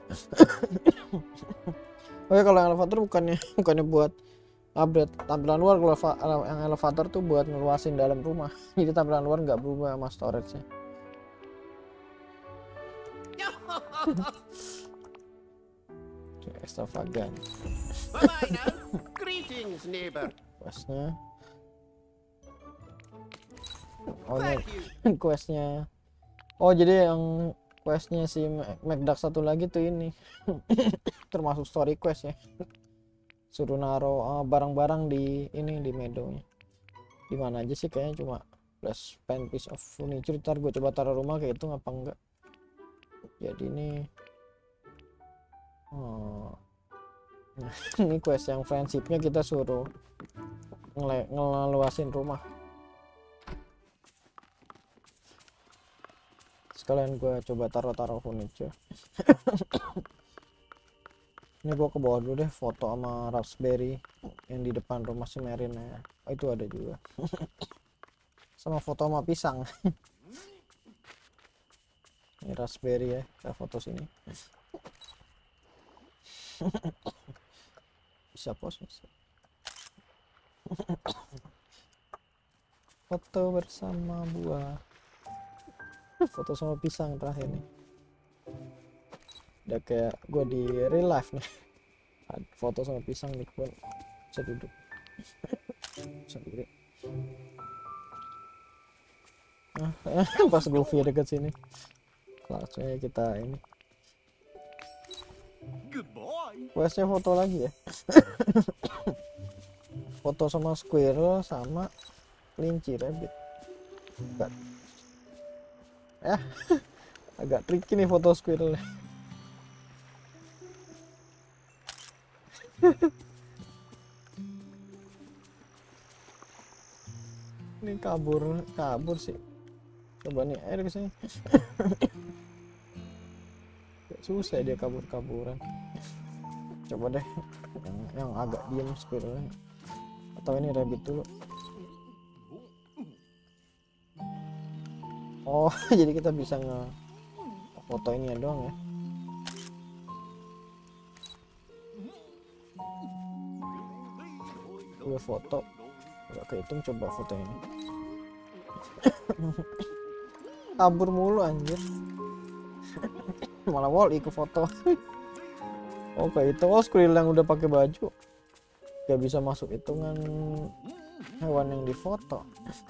Oke kalau yang elevator bukannya bukannya buat upgrade tampilan luar, kalau yang elevator tuh buat ngeluasin dalam rumah. Jadi tampilan luar nggak berubah sama storage-nya. Extravagant. Bye bye now. Greetings, neighbor. Questnya. Oh ini Thank you. questnya. Oh jadi yang questnya si McDuck satu lagi tuh ini. Termasuk story quest ya. Suruh naro barang-barang uh, di ini di meadow-nya. Di mana aja sih kayaknya cuma plus pen piece of furniture. Ntar gue coba taruh rumah kayak itu apa enggak. Jadi ini oh. Nah, ini quest yang friendship-nya kita suruh ngele ngeluasin rumah. Sekalian gue coba taruh-taruh furniture. Ini gua ke bawah dulu deh, foto sama raspberry yang di depan rumah si Merin ya. Oh, itu ada juga. Sama foto sama pisang. Ini raspberry ya, kita foto sini. Bisa pos bisa. Foto bersama buah. Foto sama pisang terakhir nih. Udah kayak gue di real life nih. Foto sama pisang di kebun. Bisa duduk. Bisa duduk. Nah, pas Goofy deket sini, langsung aja kita ini. Good boy. Questnya foto lagi ya. Foto sama squirrel sama kelinci rabbit. Agak, ya, agak tricky nih foto squirrelnya. Ini kabur kabur sih. Coba nih air kesini. Susah dia kabur-kaburan. Coba deh yang, yang agak diem squirrelnya. Atau ini rabbit dulu. Oh jadi kita bisa nge foto ini ya doang ya. Gue foto nggak kehitung, coba foto ini. Kabur mulu anjir. Malah wall ikut foto. Oke itu oh squirrel yang udah pakai baju gak bisa masuk hitungan hewan yang difoto.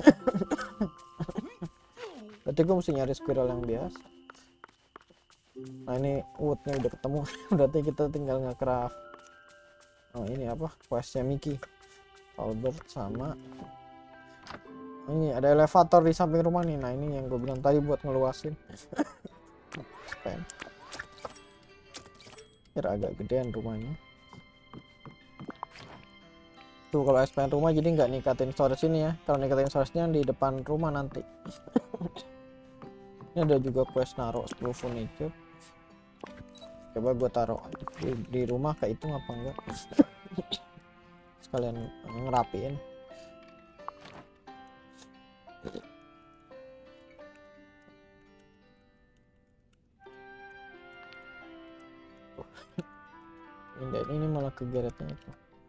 Berarti gue mesti nyari squirrel yang biasa. Nah ini woodnya udah ketemu. Berarti kita tinggal nge-craft. Oh ini apa questnya Mickey Albert sama ini ada elevator di samping rumah nih. Nah ini yang gue bilang tadi buat ngeluasin. Span biar agak gedean rumahnya tuh. Kalau expand rumah jadi nggak nikatin storage ini ya. Kalau nikatin storage-nya di depan rumah nanti. Ini ada juga quest naruh sepuluh furniture. Coba gue taruh di, di rumah kehitung apa enggak. Sekalian ngerapiin. Ini, ini malah kegeretnya itu.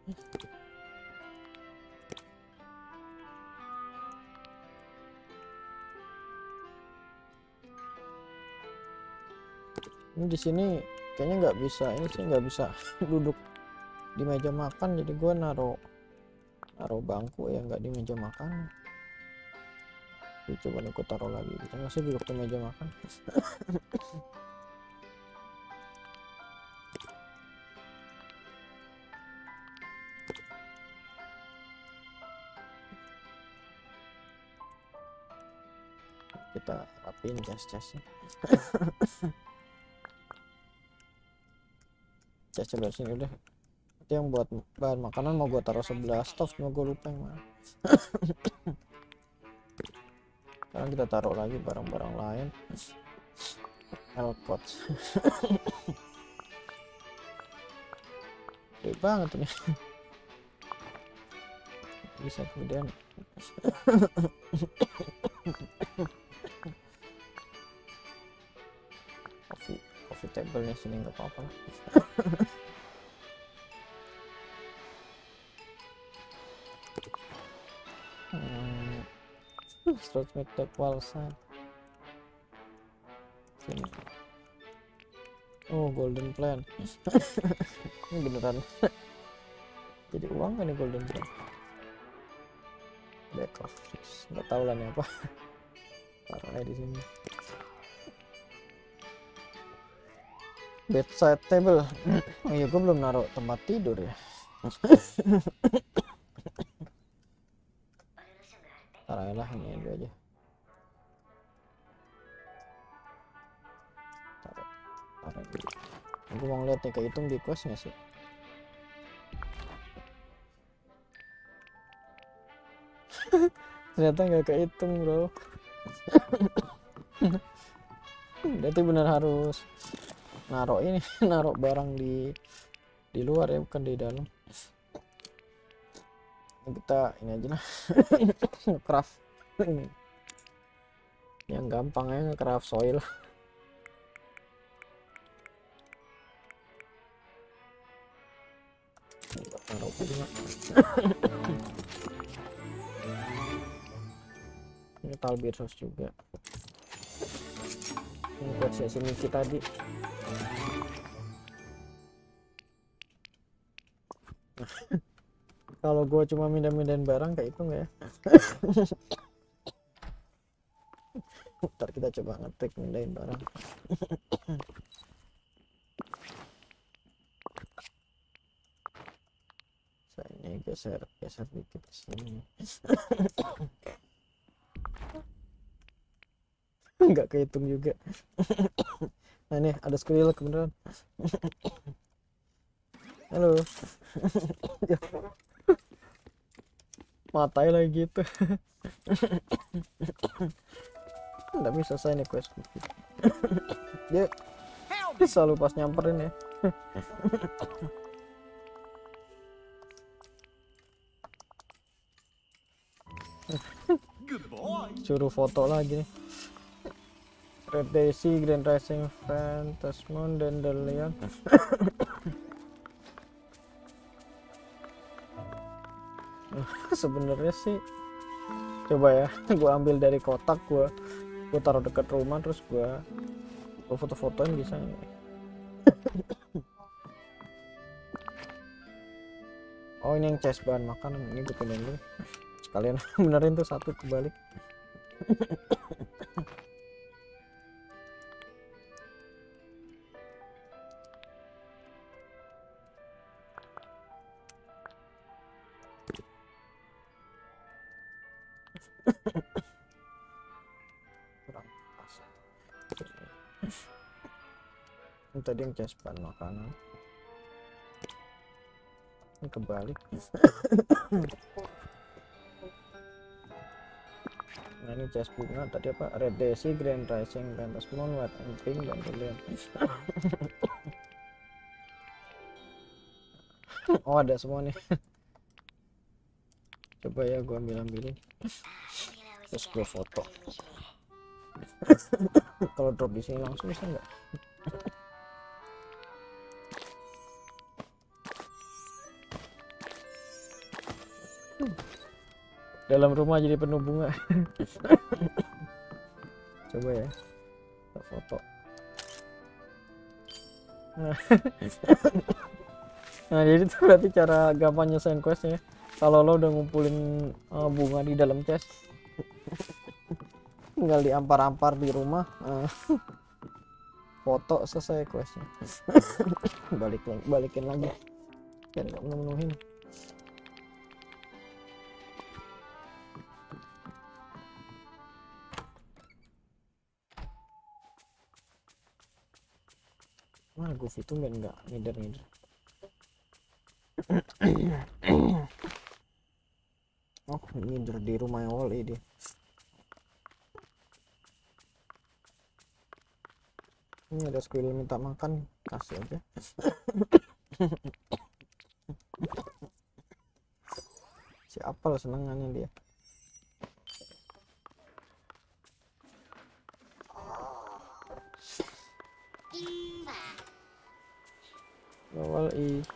Ini di sini kayaknya nggak bisa, ini sih nggak bisa duduk di meja makan, jadi gue naruh naruh bangku ya nggak di meja makan. Jadi coba nih gue taruh lagi, kita nggak sih duduk di meja makan. Kita rapiin cas-casnya. Cas sebelah sini udah. Itu yang buat bahan makanan mau gue taruh sebelah stove, cuma gue lupa yang mana. Sekarang kita taruh lagi barang-barang lain. Elcot. Gede banget ini. Bisa kemudian. Coffee, coffee table-nya sini nggak apa-apa lah. hmm. Stretch make the wall side. Sini. Oh golden plan. Ini beneran jadi uang kan nih golden plan. Back of fix nggak tahu lah nih apa. Taruh aja di sini. Bedside table. Oh iya gue belum naruh tempat tidur ya. Taruh ini dulu aja. Taruh, taruh dulu. Gue mau ngeliat nih kehitung di quest nggak sih? Ternyata nggak kehitung bro. Berarti bener harus naruh ini, naruh barang di di luar ya, bukan di dalam. Kita ini aja lah. Craft yang gampang ya, nge-craft soil. Taruh bunga. Ini talbir sos juga. Ini buat sesi Mickey tadi. Kalau gue cuma mindahin-mindahin barang kayak itu nggak ya? Ntar kita coba ngetik mindahin barang. Saya ini geser geser dikit ke sini. Nggak kehitung juga. Nah ini ada squirrel kebenaran. Halo. Matai lagi gitu. Nggak bisa saya nih quest. Dia selalu pas nyamperin ya. Good boy. Suruh foto lagi nih. Red Daisy, Grand Rising, Phantasmon, Dandelion. Sebenarnya sih coba ya, gue ambil dari kotak, gue gue taruh dekat rumah, terus gue gue foto-fotoin bisa nggak? Oh ini yang chest bahan makanan, ini gue pindahin dulu sekalian. Benerin tuh satu kebalik. Kurang pas. Ini tadi yang chest bahan makanan, ini kebalik. Nah ini chest bunga tadi apa? Red Daisy, Grand Rising, Phantasmon, White and Pink, dan Dandelion. Oh ada semua nih. Coba ya gue ambil ambilin, terus gue foto. Kalau drop di sini langsung bisa nggak? Dalam rumah jadi penuh bunga. Coba ya kita foto. Nah jadi itu berarti cara gampang nyelesain questnya. Kalau lo udah ngumpulin uh, bunga di dalam chest, tinggal diampar-ampar di rumah, uh, foto, selesai questnya. Balik lagi, balikin lagi biar nggak menuhin. Wah Goofy tuh nggak ngider-ngider. Oh ngider di rumah Wally dia. Ini ada squirrel minta makan, kasih aja. Si apel senengannya dia. Wally.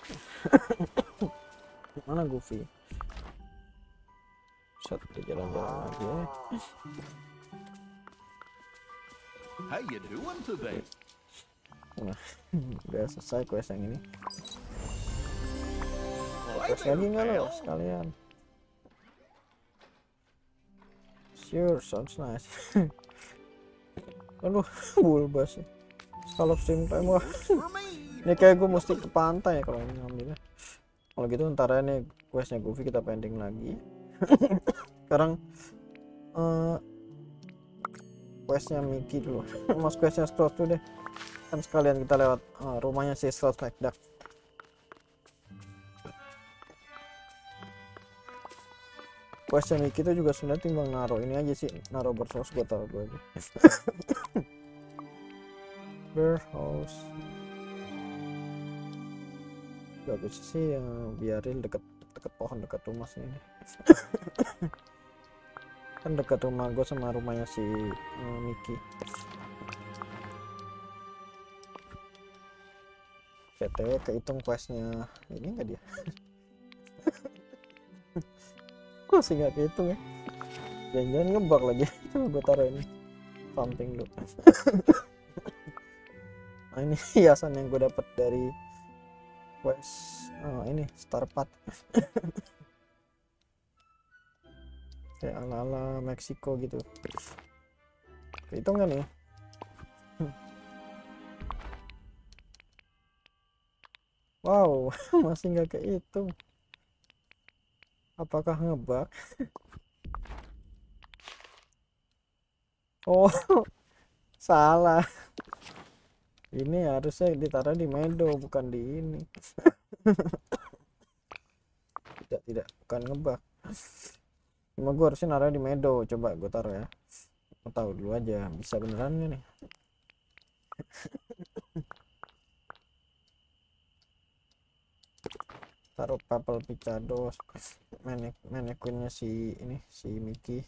Mana Goofy? Set jalan-jalan lagi ya. How you doing today? Nah, udah selesai quest yang ini. Well, Quest lagi nggak lo sekalian? Sure, sounds nice. Aduh, bulbas ya. Kalau stream time wah. for me. Ini kayak gue mesti ke pantai ya kalau ini ngambilnya. Kalau gitu ntar aja nih questnya Goofy kita pending lagi. Sekarang uh, questnya Mickey dulu. Mas questnya Stroud dulu deh. Kan sekalian kita lewat uh, rumahnya si Stroud McDuck. Questnya Mickey itu juga sebenarnya timbang naruh ini aja sih, naruh bersos gue taruh gue aja. Birdhouse. Bagus sih yang biarin deket deket pohon dekat rumah sini. Kan dekat rumah gue sama rumahnya si uh, Mickey. B T W kehitung questnya ini enggak dia? Masih nggak kehitung ya? Jangan-jangan ngebug lagi. Coba gue taruh ini samping dulu. Nah ini hiasan yang gue dapat dari quest oh, ini star path. Kayak ala-ala Meksiko gitu. Kehitung nggak nih? Wow, masih nggak kehitung. Apakah ngebug? Oh, salah. Ini harusnya ditaruh di Meadow, bukan di ini. Tidak, tidak, bukan ngebug. Cuma gue harusnya naruh di Meadow. Coba gue taruh ya. Mau tahu dulu aja, bisa beneran gak nih? Taruh Papal Picados, manek manequinnya si ini si Mickey.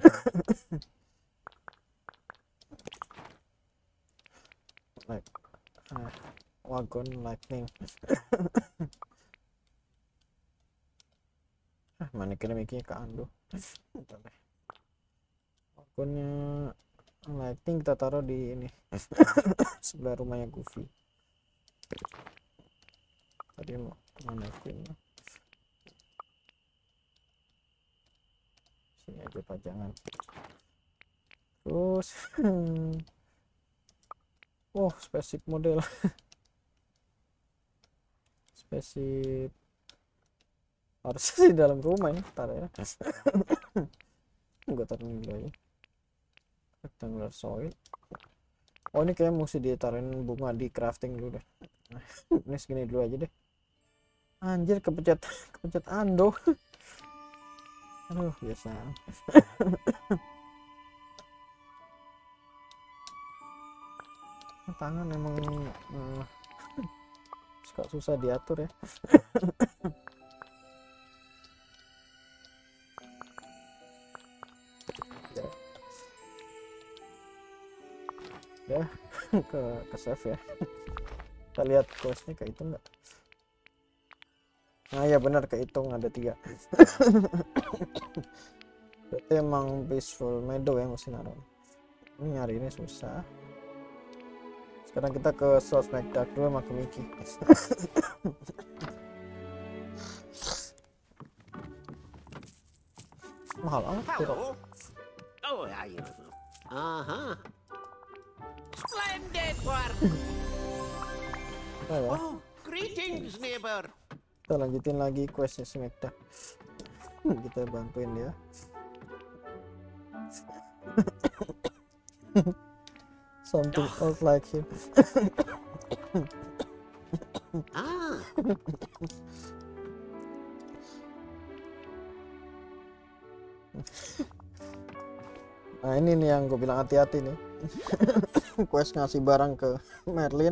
Like uh, wagon lightning. Ah, manequinnya Mickey ke Ando. Wagonnya lightning kita taruh di ini sebelah rumahnya Goofy. Tadi mau manequin sini aja pajangan. Terus oh, spaceship model. Spaceship harusnya di dalam rumah ini, ntar ya. Gue taruh dulu aja. Rectangular soil. Oh, ini kayak mesti ditaruhin bunga di crafting dulu deh. Ini segini dulu aja deh. Anjir, kepencet kepencet Ando. Aduh, biasa. Tangan emang uh, suka susah diatur ya. Ya, ya ke ke save ya. Kita lihat questnya kehitung nggak? Nah ya benar, kehitung ada tiga. Berarti emang peaceful meadow yang mesti naruh. Ini nyari ini susah. Sekarang kita ke Source McDuck dulu sama ke Mickey. Mahal amat tuh. Hello. Oh, are you? Uh-huh. Splendid work. Nah, ya. Oh, greetings, neighbor. Kita lanjutin lagi questnya si McDuck. Kita bantuin dia. Something else like him. Ah. Nah ini nih yang gue bilang hati-hati nih. Quest ngasih barang ke Merlin.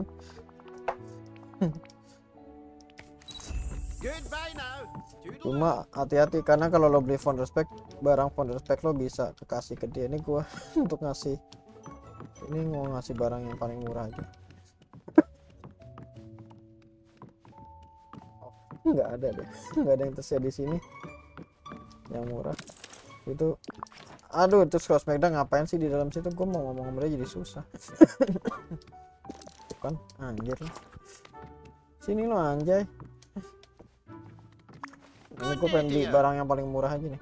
Goodbye now. Cuma hati-hati karena kalau lo beli founder spec, barang founder spec lo bisa kekasih ke dia. Ini gua untuk ngasih, ini mau ngasih barang yang paling murah aja. Oh, nggak ada deh, nggak ada yang tersedia di sini yang murah. Itu, aduh itu Scott Megda ngapain sih di dalam situ? Gue mau ngomong sama dia jadi susah. Bukan, anjir lo. Sini lo anjay. Ini gue pengen beli barang yang paling murah aja nih.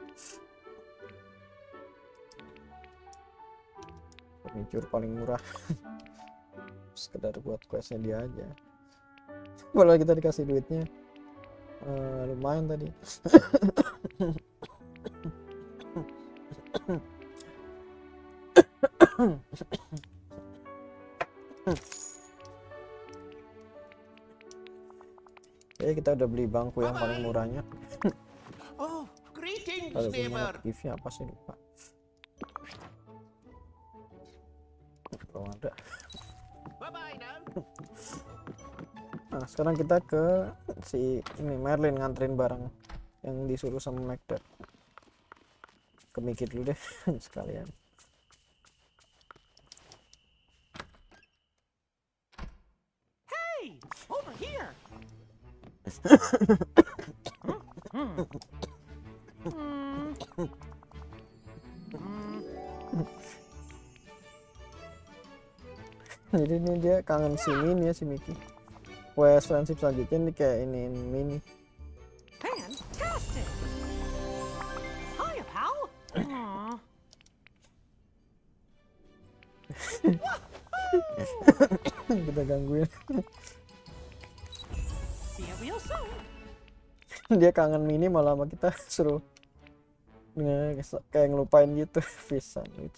Furniture paling murah. Sekedar buat questnya dia aja. Kalau kita dikasih duitnya uh, lumayan tadi. Oke, kita udah beli bangku yang paling murahnya. Oh, greetings, Kalau punya neighbor. T V apa sih, lupa. Kalau ada. Bye-bye now. Nah, sekarang kita ke si ini Merlin nganterin barang yang disuruh sama Magda. Ke Mickey dulu deh sekalian. Hey, over here. Jadi ini dia kangen sini nih ya si Mickey. quest friendship selanjutnya nih kayak ini mini. Fantastic. Hiya, pal. Aw. Kita gangguin. See you real soon. Dia kangen mini malah sama kita suruh nge kayak ngelupain gitu. Fish sandwich.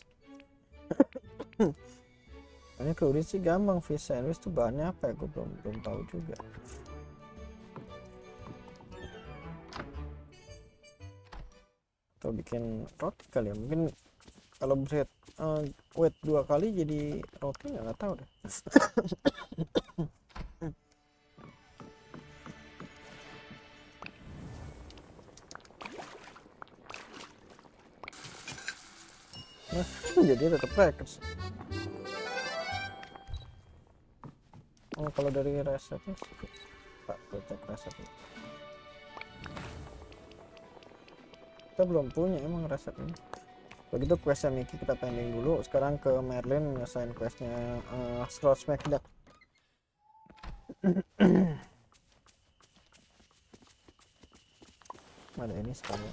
Ini crowded sih gampang. Fish sandwich tuh bahannya apa ya, gue belum belum tahu juga. Atau bikin roti kali ya, mungkin kalau bread uh, wet dua kali jadi roti, nggak tahu deh. Nah, jadi tetap crackers. Oh, kalau dari resepnya sih, Pak, gue cek resepnya. Kita belum punya emang resep ini. Begitu questnya Mickey kita pending dulu. Sekarang ke Merlin ngesain questnya uh, Scrolls McDuck. Ada ini sekali.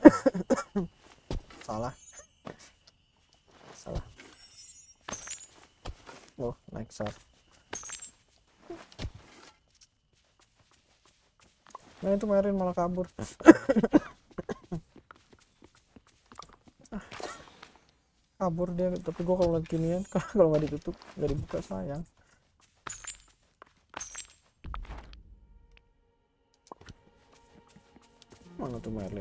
Salah. Salah. Oh, naik sar. Nah itu Merlin malah kabur. Kabur dia, tapi gua kalau lihat ginian kalau nggak ditutup nggak dibuka sayang. Mana tuh Merlin?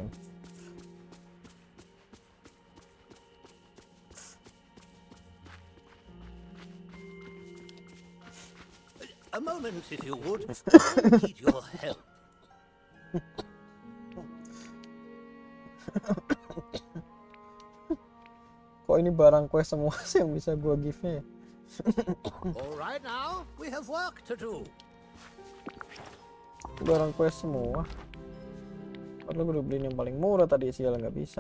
A moment, if you would. I need your help. Kok ini barang quest semua sih yang bisa gua give-nya ya? All right now, we have work to do. Barang quest semua. Padahal gue udah beliin yang paling murah tadi, sial nggak bisa.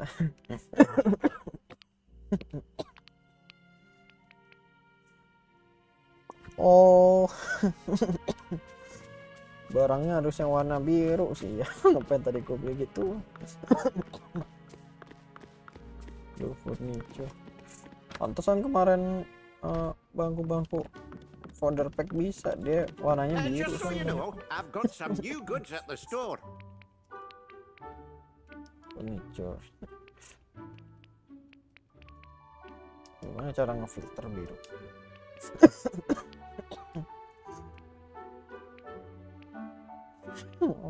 Oh. Barangnya harus yang warna biru sih ya. Ngapain tadi gue beli gitu? Duh, furniture. Pantesan kemarin bangku-bangku uh, founder pack bisa, dia warnanya And biru just so kan. you know, I've got some new goods at the store. Furniture. Gimana cara ngefilter biru? Oh.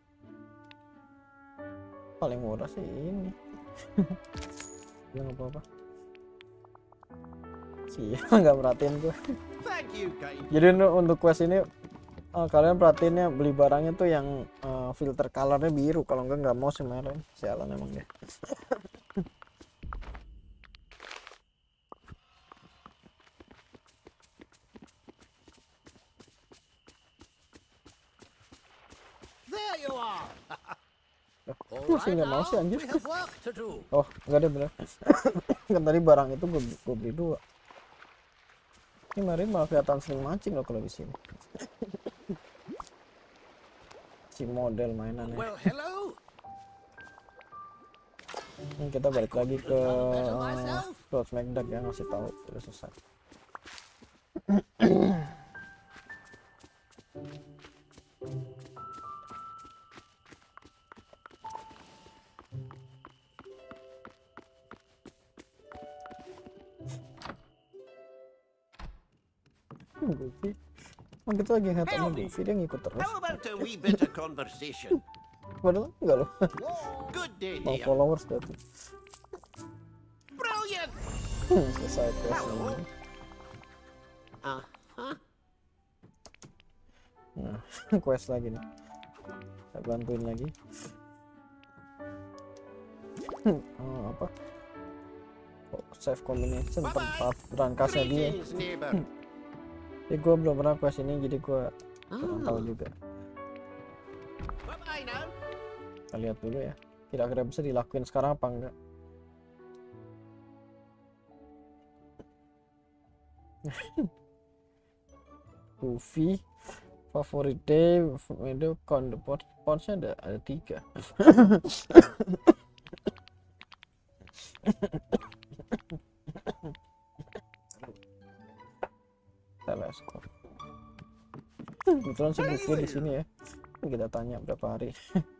Paling murah sih ini. Bilang apa-apa sih, nggak perhatiin gue. Thank you, guys. Jadi untuk, untuk quest ini uh, kalian perhatiinnya beli barangnya tuh yang uh, filter colornya biru, kalau enggak nggak mau sih Merlin. Sialan emang dia. There you are. All Masih right nggak mau now, sih anjir. we have work to do. Oh nggak ada bener. Kan tadi barang itu gue, gue beli dua. Ini Merlin malah kelihatan sering mancing loh kalau di sini. Si model mainannya. Well, hello. Ini kita balik lagi ke uh, Scrolls McDuck ya, ngasih tahu udah selesai. Goofy, oh gitu lagi ngeliatin Goofy, dia ngikut terus. How about a wee bit of conversation? Padahal enggak loh. Good day, Mau dear. followers berarti. Brilliant. Hmm, selesai quest Hello. ini. Uh-huh. Nah, quest lagi nih. Saya bantuin lagi. Oh, apa? Oh, save combination tempat berangkasnya dia. Greetings, neighbor. Ya gue belum pernah quest ini, jadi gue kurang tahu Oh. juga. Bye-bye now. Kita lihat dulu ya, kira-kira bisa dilakuin sekarang apa enggak. Goofy Favorit day video count the pot potsnya ada ada tiga. Teleskop. Kebetulan sibuknya di sini ya. Kita tanya berapa hari.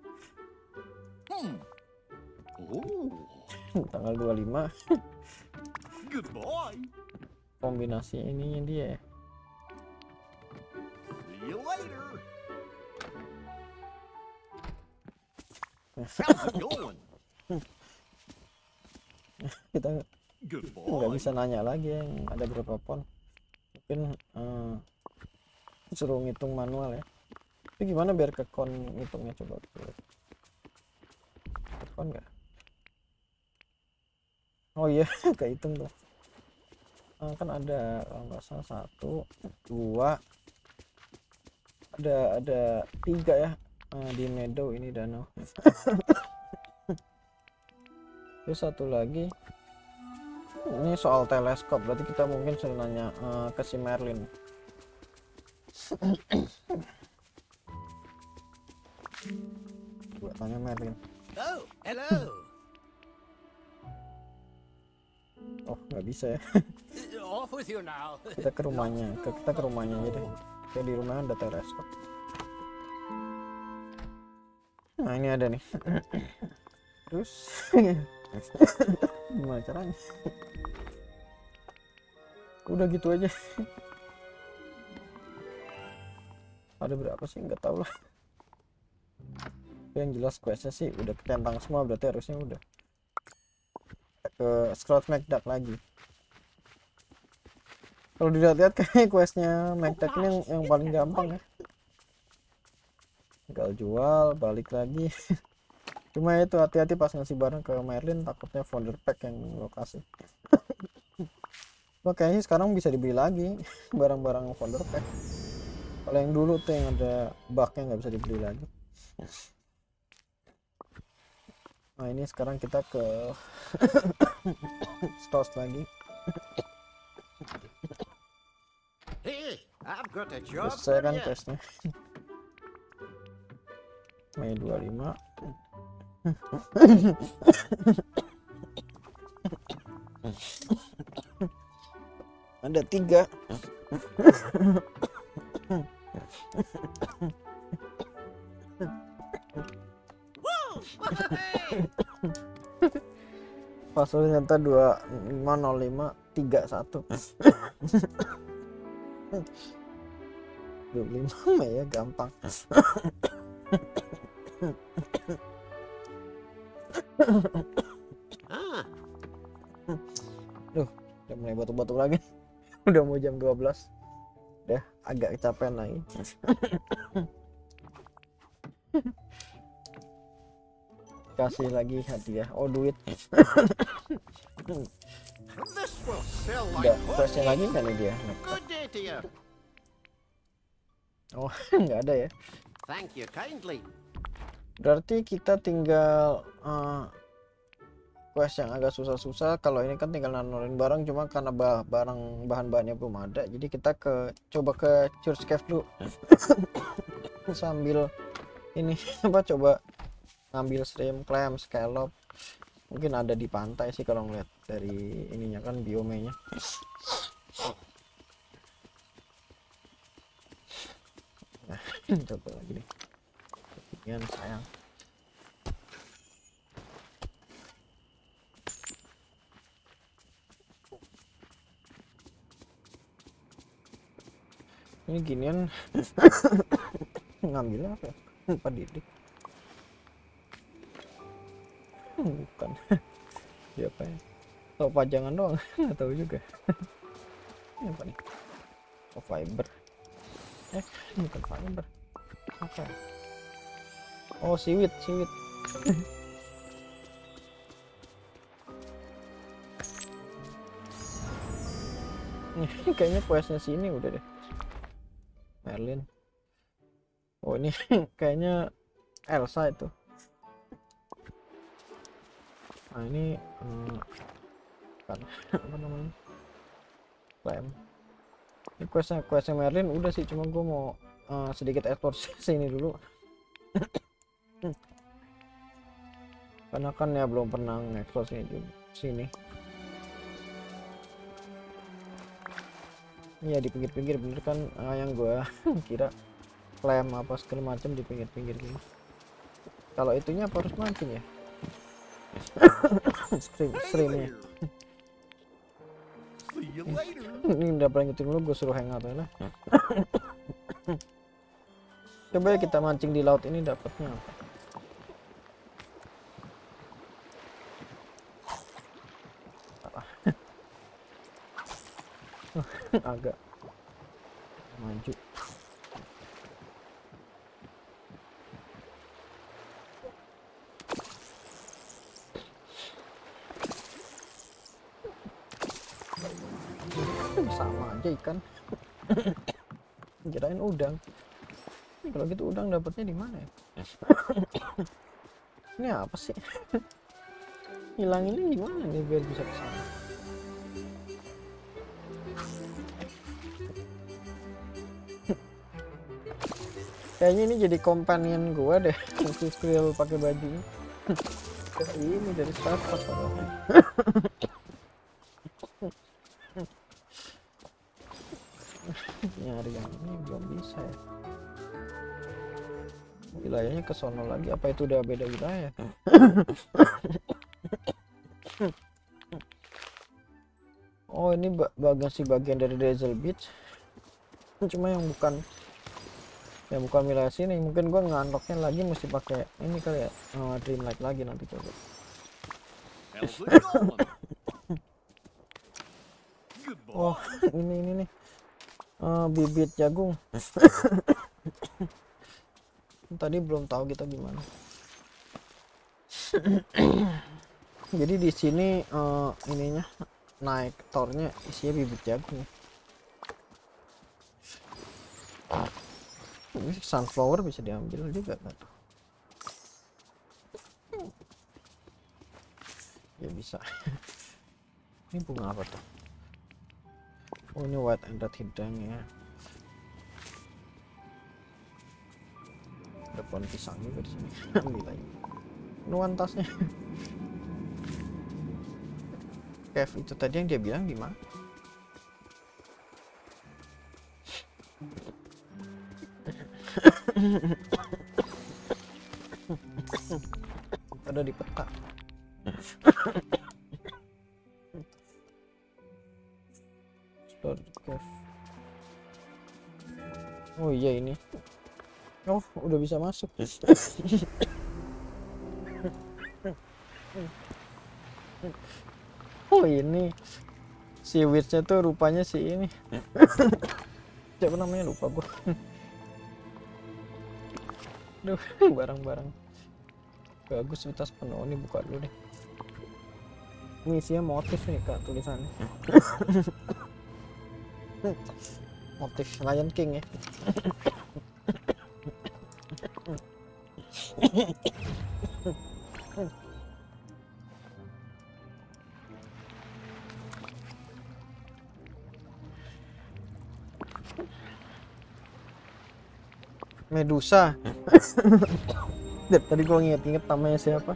Hmm. Oh, Tanggal dua puluh lima. good boy. Kombinasi ininya dia. See you later. How's it going? Kita Good nggak boy. bisa nanya lagi yang ada berapa pon. Mungkin eh, suruh ngitung manual ya. Tapi gimana biar ke kon ngitungnya, coba ke kon nggak? Oh iya, kehitung tuh. Eh, kan ada kalau nggak salah satu, dua, ada ada tiga ya eh, di meadow ini danau. Terus satu lagi ini soal teleskop, berarti kita mungkin sudah nanya uh, ke si Merlin. Coba tanya Merlin. Oh, hello. Oh nggak bisa ya. Off with you now. Kita ke rumahnya, ke kita ke rumahnya aja deh. Kayak di rumah ada teleskop. Nah ini ada nih. Terus gimana caranya? Udah gitu aja. Ada berapa sih, nggak tahu lah. Yang jelas questnya sih udah ketentang semua, berarti harusnya udah ke Scrolls McDuck lagi. Kalau dilihat-lihat kayak questnya McDuck ini yang, yang paling gampang ya. Tinggal jual, balik lagi. Cuma itu hati-hati pas ngasih barang ke Merlin, takutnya founder pack yang lokasi. Wah kayaknya sekarang bisa dibeli lagi barang-barang founder pack. Kalau yang dulu tuh yang ada bugnya nggak bisa dibeli lagi. Nah ini sekarang kita ke stores lagi. Hey, I've got a job Selesai for kan you. questnya. Mei dua puluh lima. Ada tiga. Password nyata dua lima nol lima tiga satu. dua puluh lima Mei ya, gampang. Ah, Duh, udah mulai batuk-batuk lagi. Udah mau jam dua belas. Udah agak kecapean lagi. Kasih lagi hadiah. Oh, duit. this will sell Udah, like questnya lagi kan ini dia. Good day to you. Oh, nggak ada ya. Thank you kindly. Berarti kita tinggal uh, quest yang agak susah-susah. Kalau ini kan tinggal nanorin barang, cuma karena bah barang bahan-bahannya belum ada, jadi kita ke coba ke Church Cave dulu. Sambil ini apa coba ngambil shrimp, clam, scallop. Mungkin ada di pantai sih kalau ngeliat dari ininya kan biomenya. Nah, coba lagi deh. Ketinggian sayang. Ini ginian ngambilnya apa ya? Apa didik? Bukan. Siapa ya? Oh, pajangan doang. Nggak tahu juga. Ini apa nih? Oh, fiber. Eh, bukan fiber. Apa ya? Oh, siwit, siwit. Kayaknya questnya sini udah deh. Merlin. Oh, ini kayaknya Elsa itu. Nah, ini hmm, kan apa namanya? Clam. Ini questnya questnya Merlin udah sih, cuma gue mau uh, sedikit ekspor sini dulu. Karena kan ya belum pernah ekspor sini juga sini. Ya di pinggir-pinggir bener kan, uh, yang gua kira klaim apa segala macam di pinggir-pinggir gini. Kalau itunya apa harus mancing ya? Stream streamnya. See you later. Ini udah pernah ngitung lu, gue suruh hangout ya lah. Coba ya kita mancing di laut ini dapatnya apa? Agak maju. Sama aja ikan. Kirain udang. Ini kalau gitu udang dapatnya di mana ya? Ini apa sih? Hilanginnya gimana nih biar bisa kesana? Kayaknya ini jadi companion gua deh, si Skrill pakai baju. Ini dari Starbucks padahal. Nyari yang ini belum bisa ya. Wilayahnya ke sono lagi, apa itu udah beda wilayah? Oh ini bagian si bagian dari Dazzle Beach, cuma yang bukan yang bukan wilayah sini. Mungkin gua ngantuknya lagi mesti pakai ini kali ya, uh, Dreamlight lagi nanti coba. How's it going? Goodbye. Oh ini ini nih, uh, bibit jagung. Tadi belum tahu kita gimana. Jadi di sini uh, ininya naik tornya isinya bibit jagung. Ini sunflower bisa diambil juga kan? Ya bisa. Ini bunga apa tuh? Oh ini white and red hidang ya. Ada pohon pisang juga di sini. Ambil aja. Nuan tasnya. Kev itu tadi yang dia bilang gimana? Ada di peta. Store Kev. Oh iya ini. Oh udah bisa masuk. Oh ini si witchnya tuh rupanya si ini. Siapa namanya lupa gua. Duh barang-barang bagus tas penuh. Ini buka dulu deh. Ini isinya motif nih kak tulisannya. Motif Lion King ya. Medusa. Dari tadi gua nginget-nginget namanya siapa.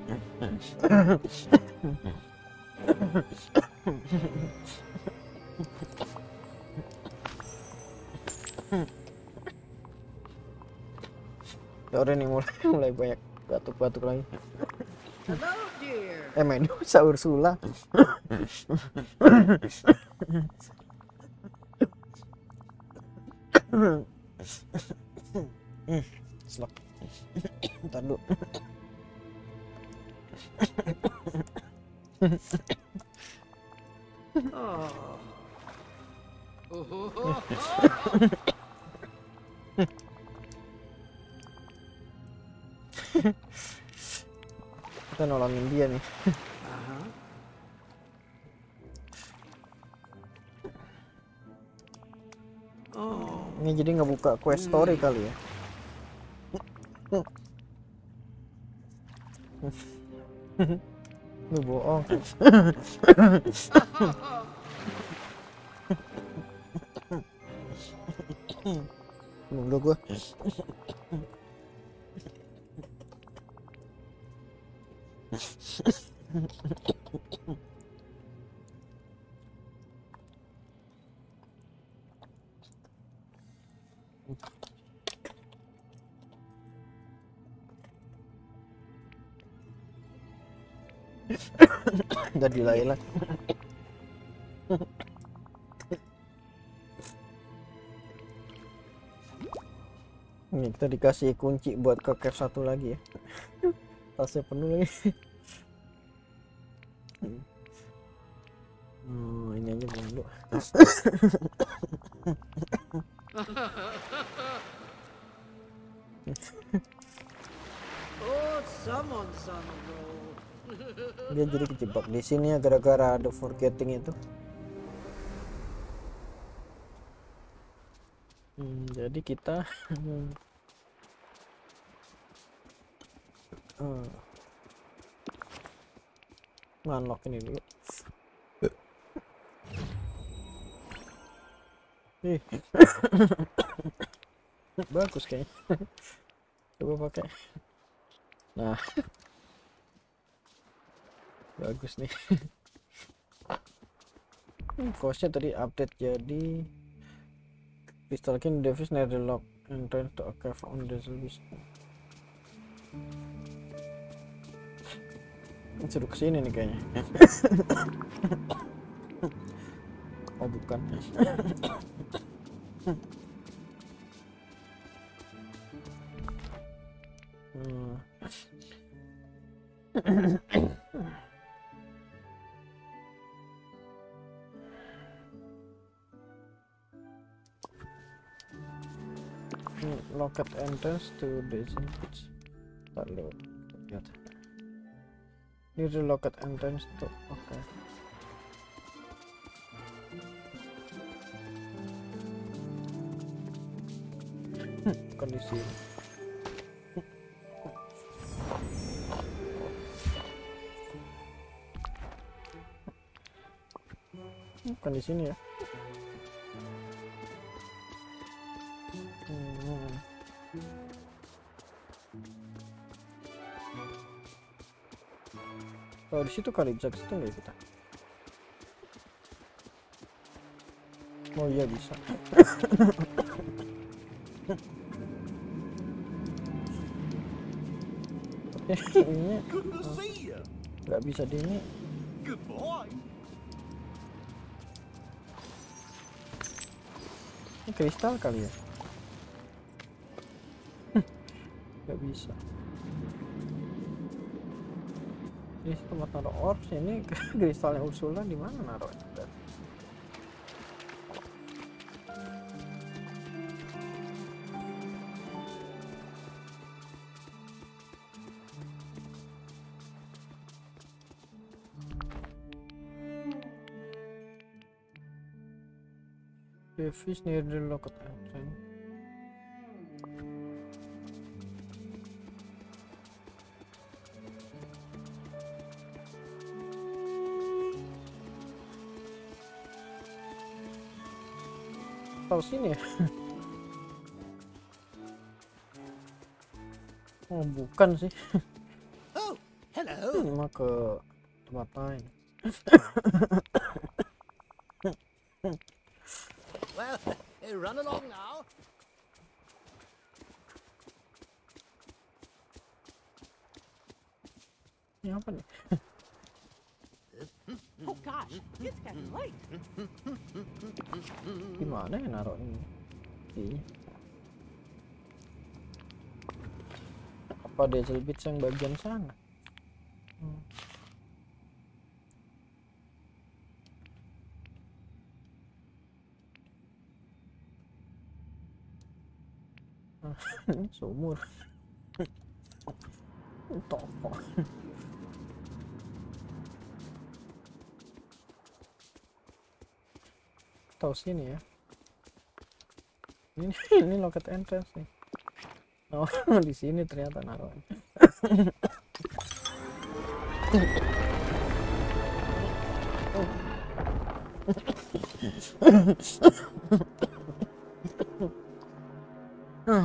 Ya udah nih mulai mulai banyak batuk-batuk lagi. Hello, dear. Eh Medusa Ursula. Slok. Ntar dulu. Kita nolongin dia nih. Ini jadi ngebuka quest story kali ya. Lu bohong. Mulu gua. Jadi Laila. Ini kita dikasih kunci buat ke cave satu lagi ya. Tasnya penuh lagi. Oh, ini aja dulu. Oh, someone's on a roll. Dia jadi kejebak di sini ya gara-gara ada forgetting itu. Hmm, jadi kita hmm. nganlok ini dulu. Ih. Bagus kayaknya. Coba pakai. Nah. Bagus nih. Cost-nya tadi update jadi Crystal King Davis near the lock entrance to a cave on the service. Suruh kesini nih kayaknya. Oh bukan. Hmm. Locket entrance to the beach. Lalu lihat. Ini the locket entrance to oke. Okay. Hmm, bukan di sini. Bukan di sini ya. Hmm. Oh, di situ kali bisa ke situ nggak kita? Oh iya bisa. Oke, ini Good to see you. nggak bisa di ini. Goodbye. Ini kristal kali ya? Nggak bisa. Ini tempat naruh orbs, ini kristalnya Ursula di mana naruhnya? The fish near the locket entrance. Tahu sini ya? Oh bukan sih. Oh, hello. Ini mah ke tempat lain. Well, run along now. Ini apa nih? Oh gosh, it's getting late. Gimana ya naruh ini? Iya. Apa Dazzle Beach yang bagian sana? Hmm. Ini sumur. Toko. Tahu sini ya. Ini ini loket entrance nih. Oh, di sini ternyata naruhnya.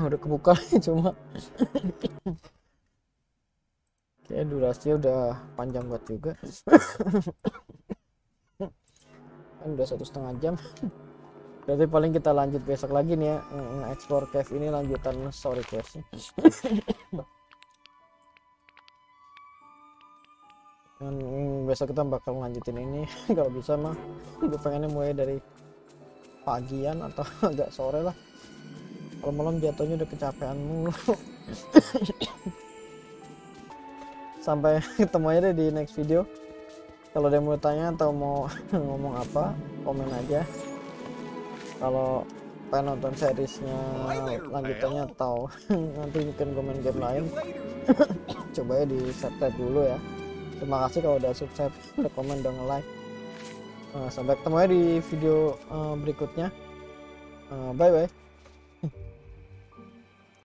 udah kebuka cuma kayak durasinya udah panjang banget juga. Kan udah satu setengah jam. Berarti paling kita lanjut besok lagi nih ya, nge-explore cave ini, lanjutan story quest. Dan besok kita bakal lanjutin ini. Kalau bisa mah gue pengennya mulai dari pagian atau agak sore lah. Kalau malam jatuhnya udah kecapean mulu. Sampai ketemu aja deh di next video. Kalau ada yang mau tanya atau mau ngomong apa, komen aja. Kalau pengen nonton seriesnya lanjutannya atau nanti bikin komen game lain, coba ya di subscribe dulu ya. Terima kasih kalau udah subscribe, udah komen, udah nge-like. Uh, sampai ketemu ya di video uh, berikutnya. Uh, bye bye.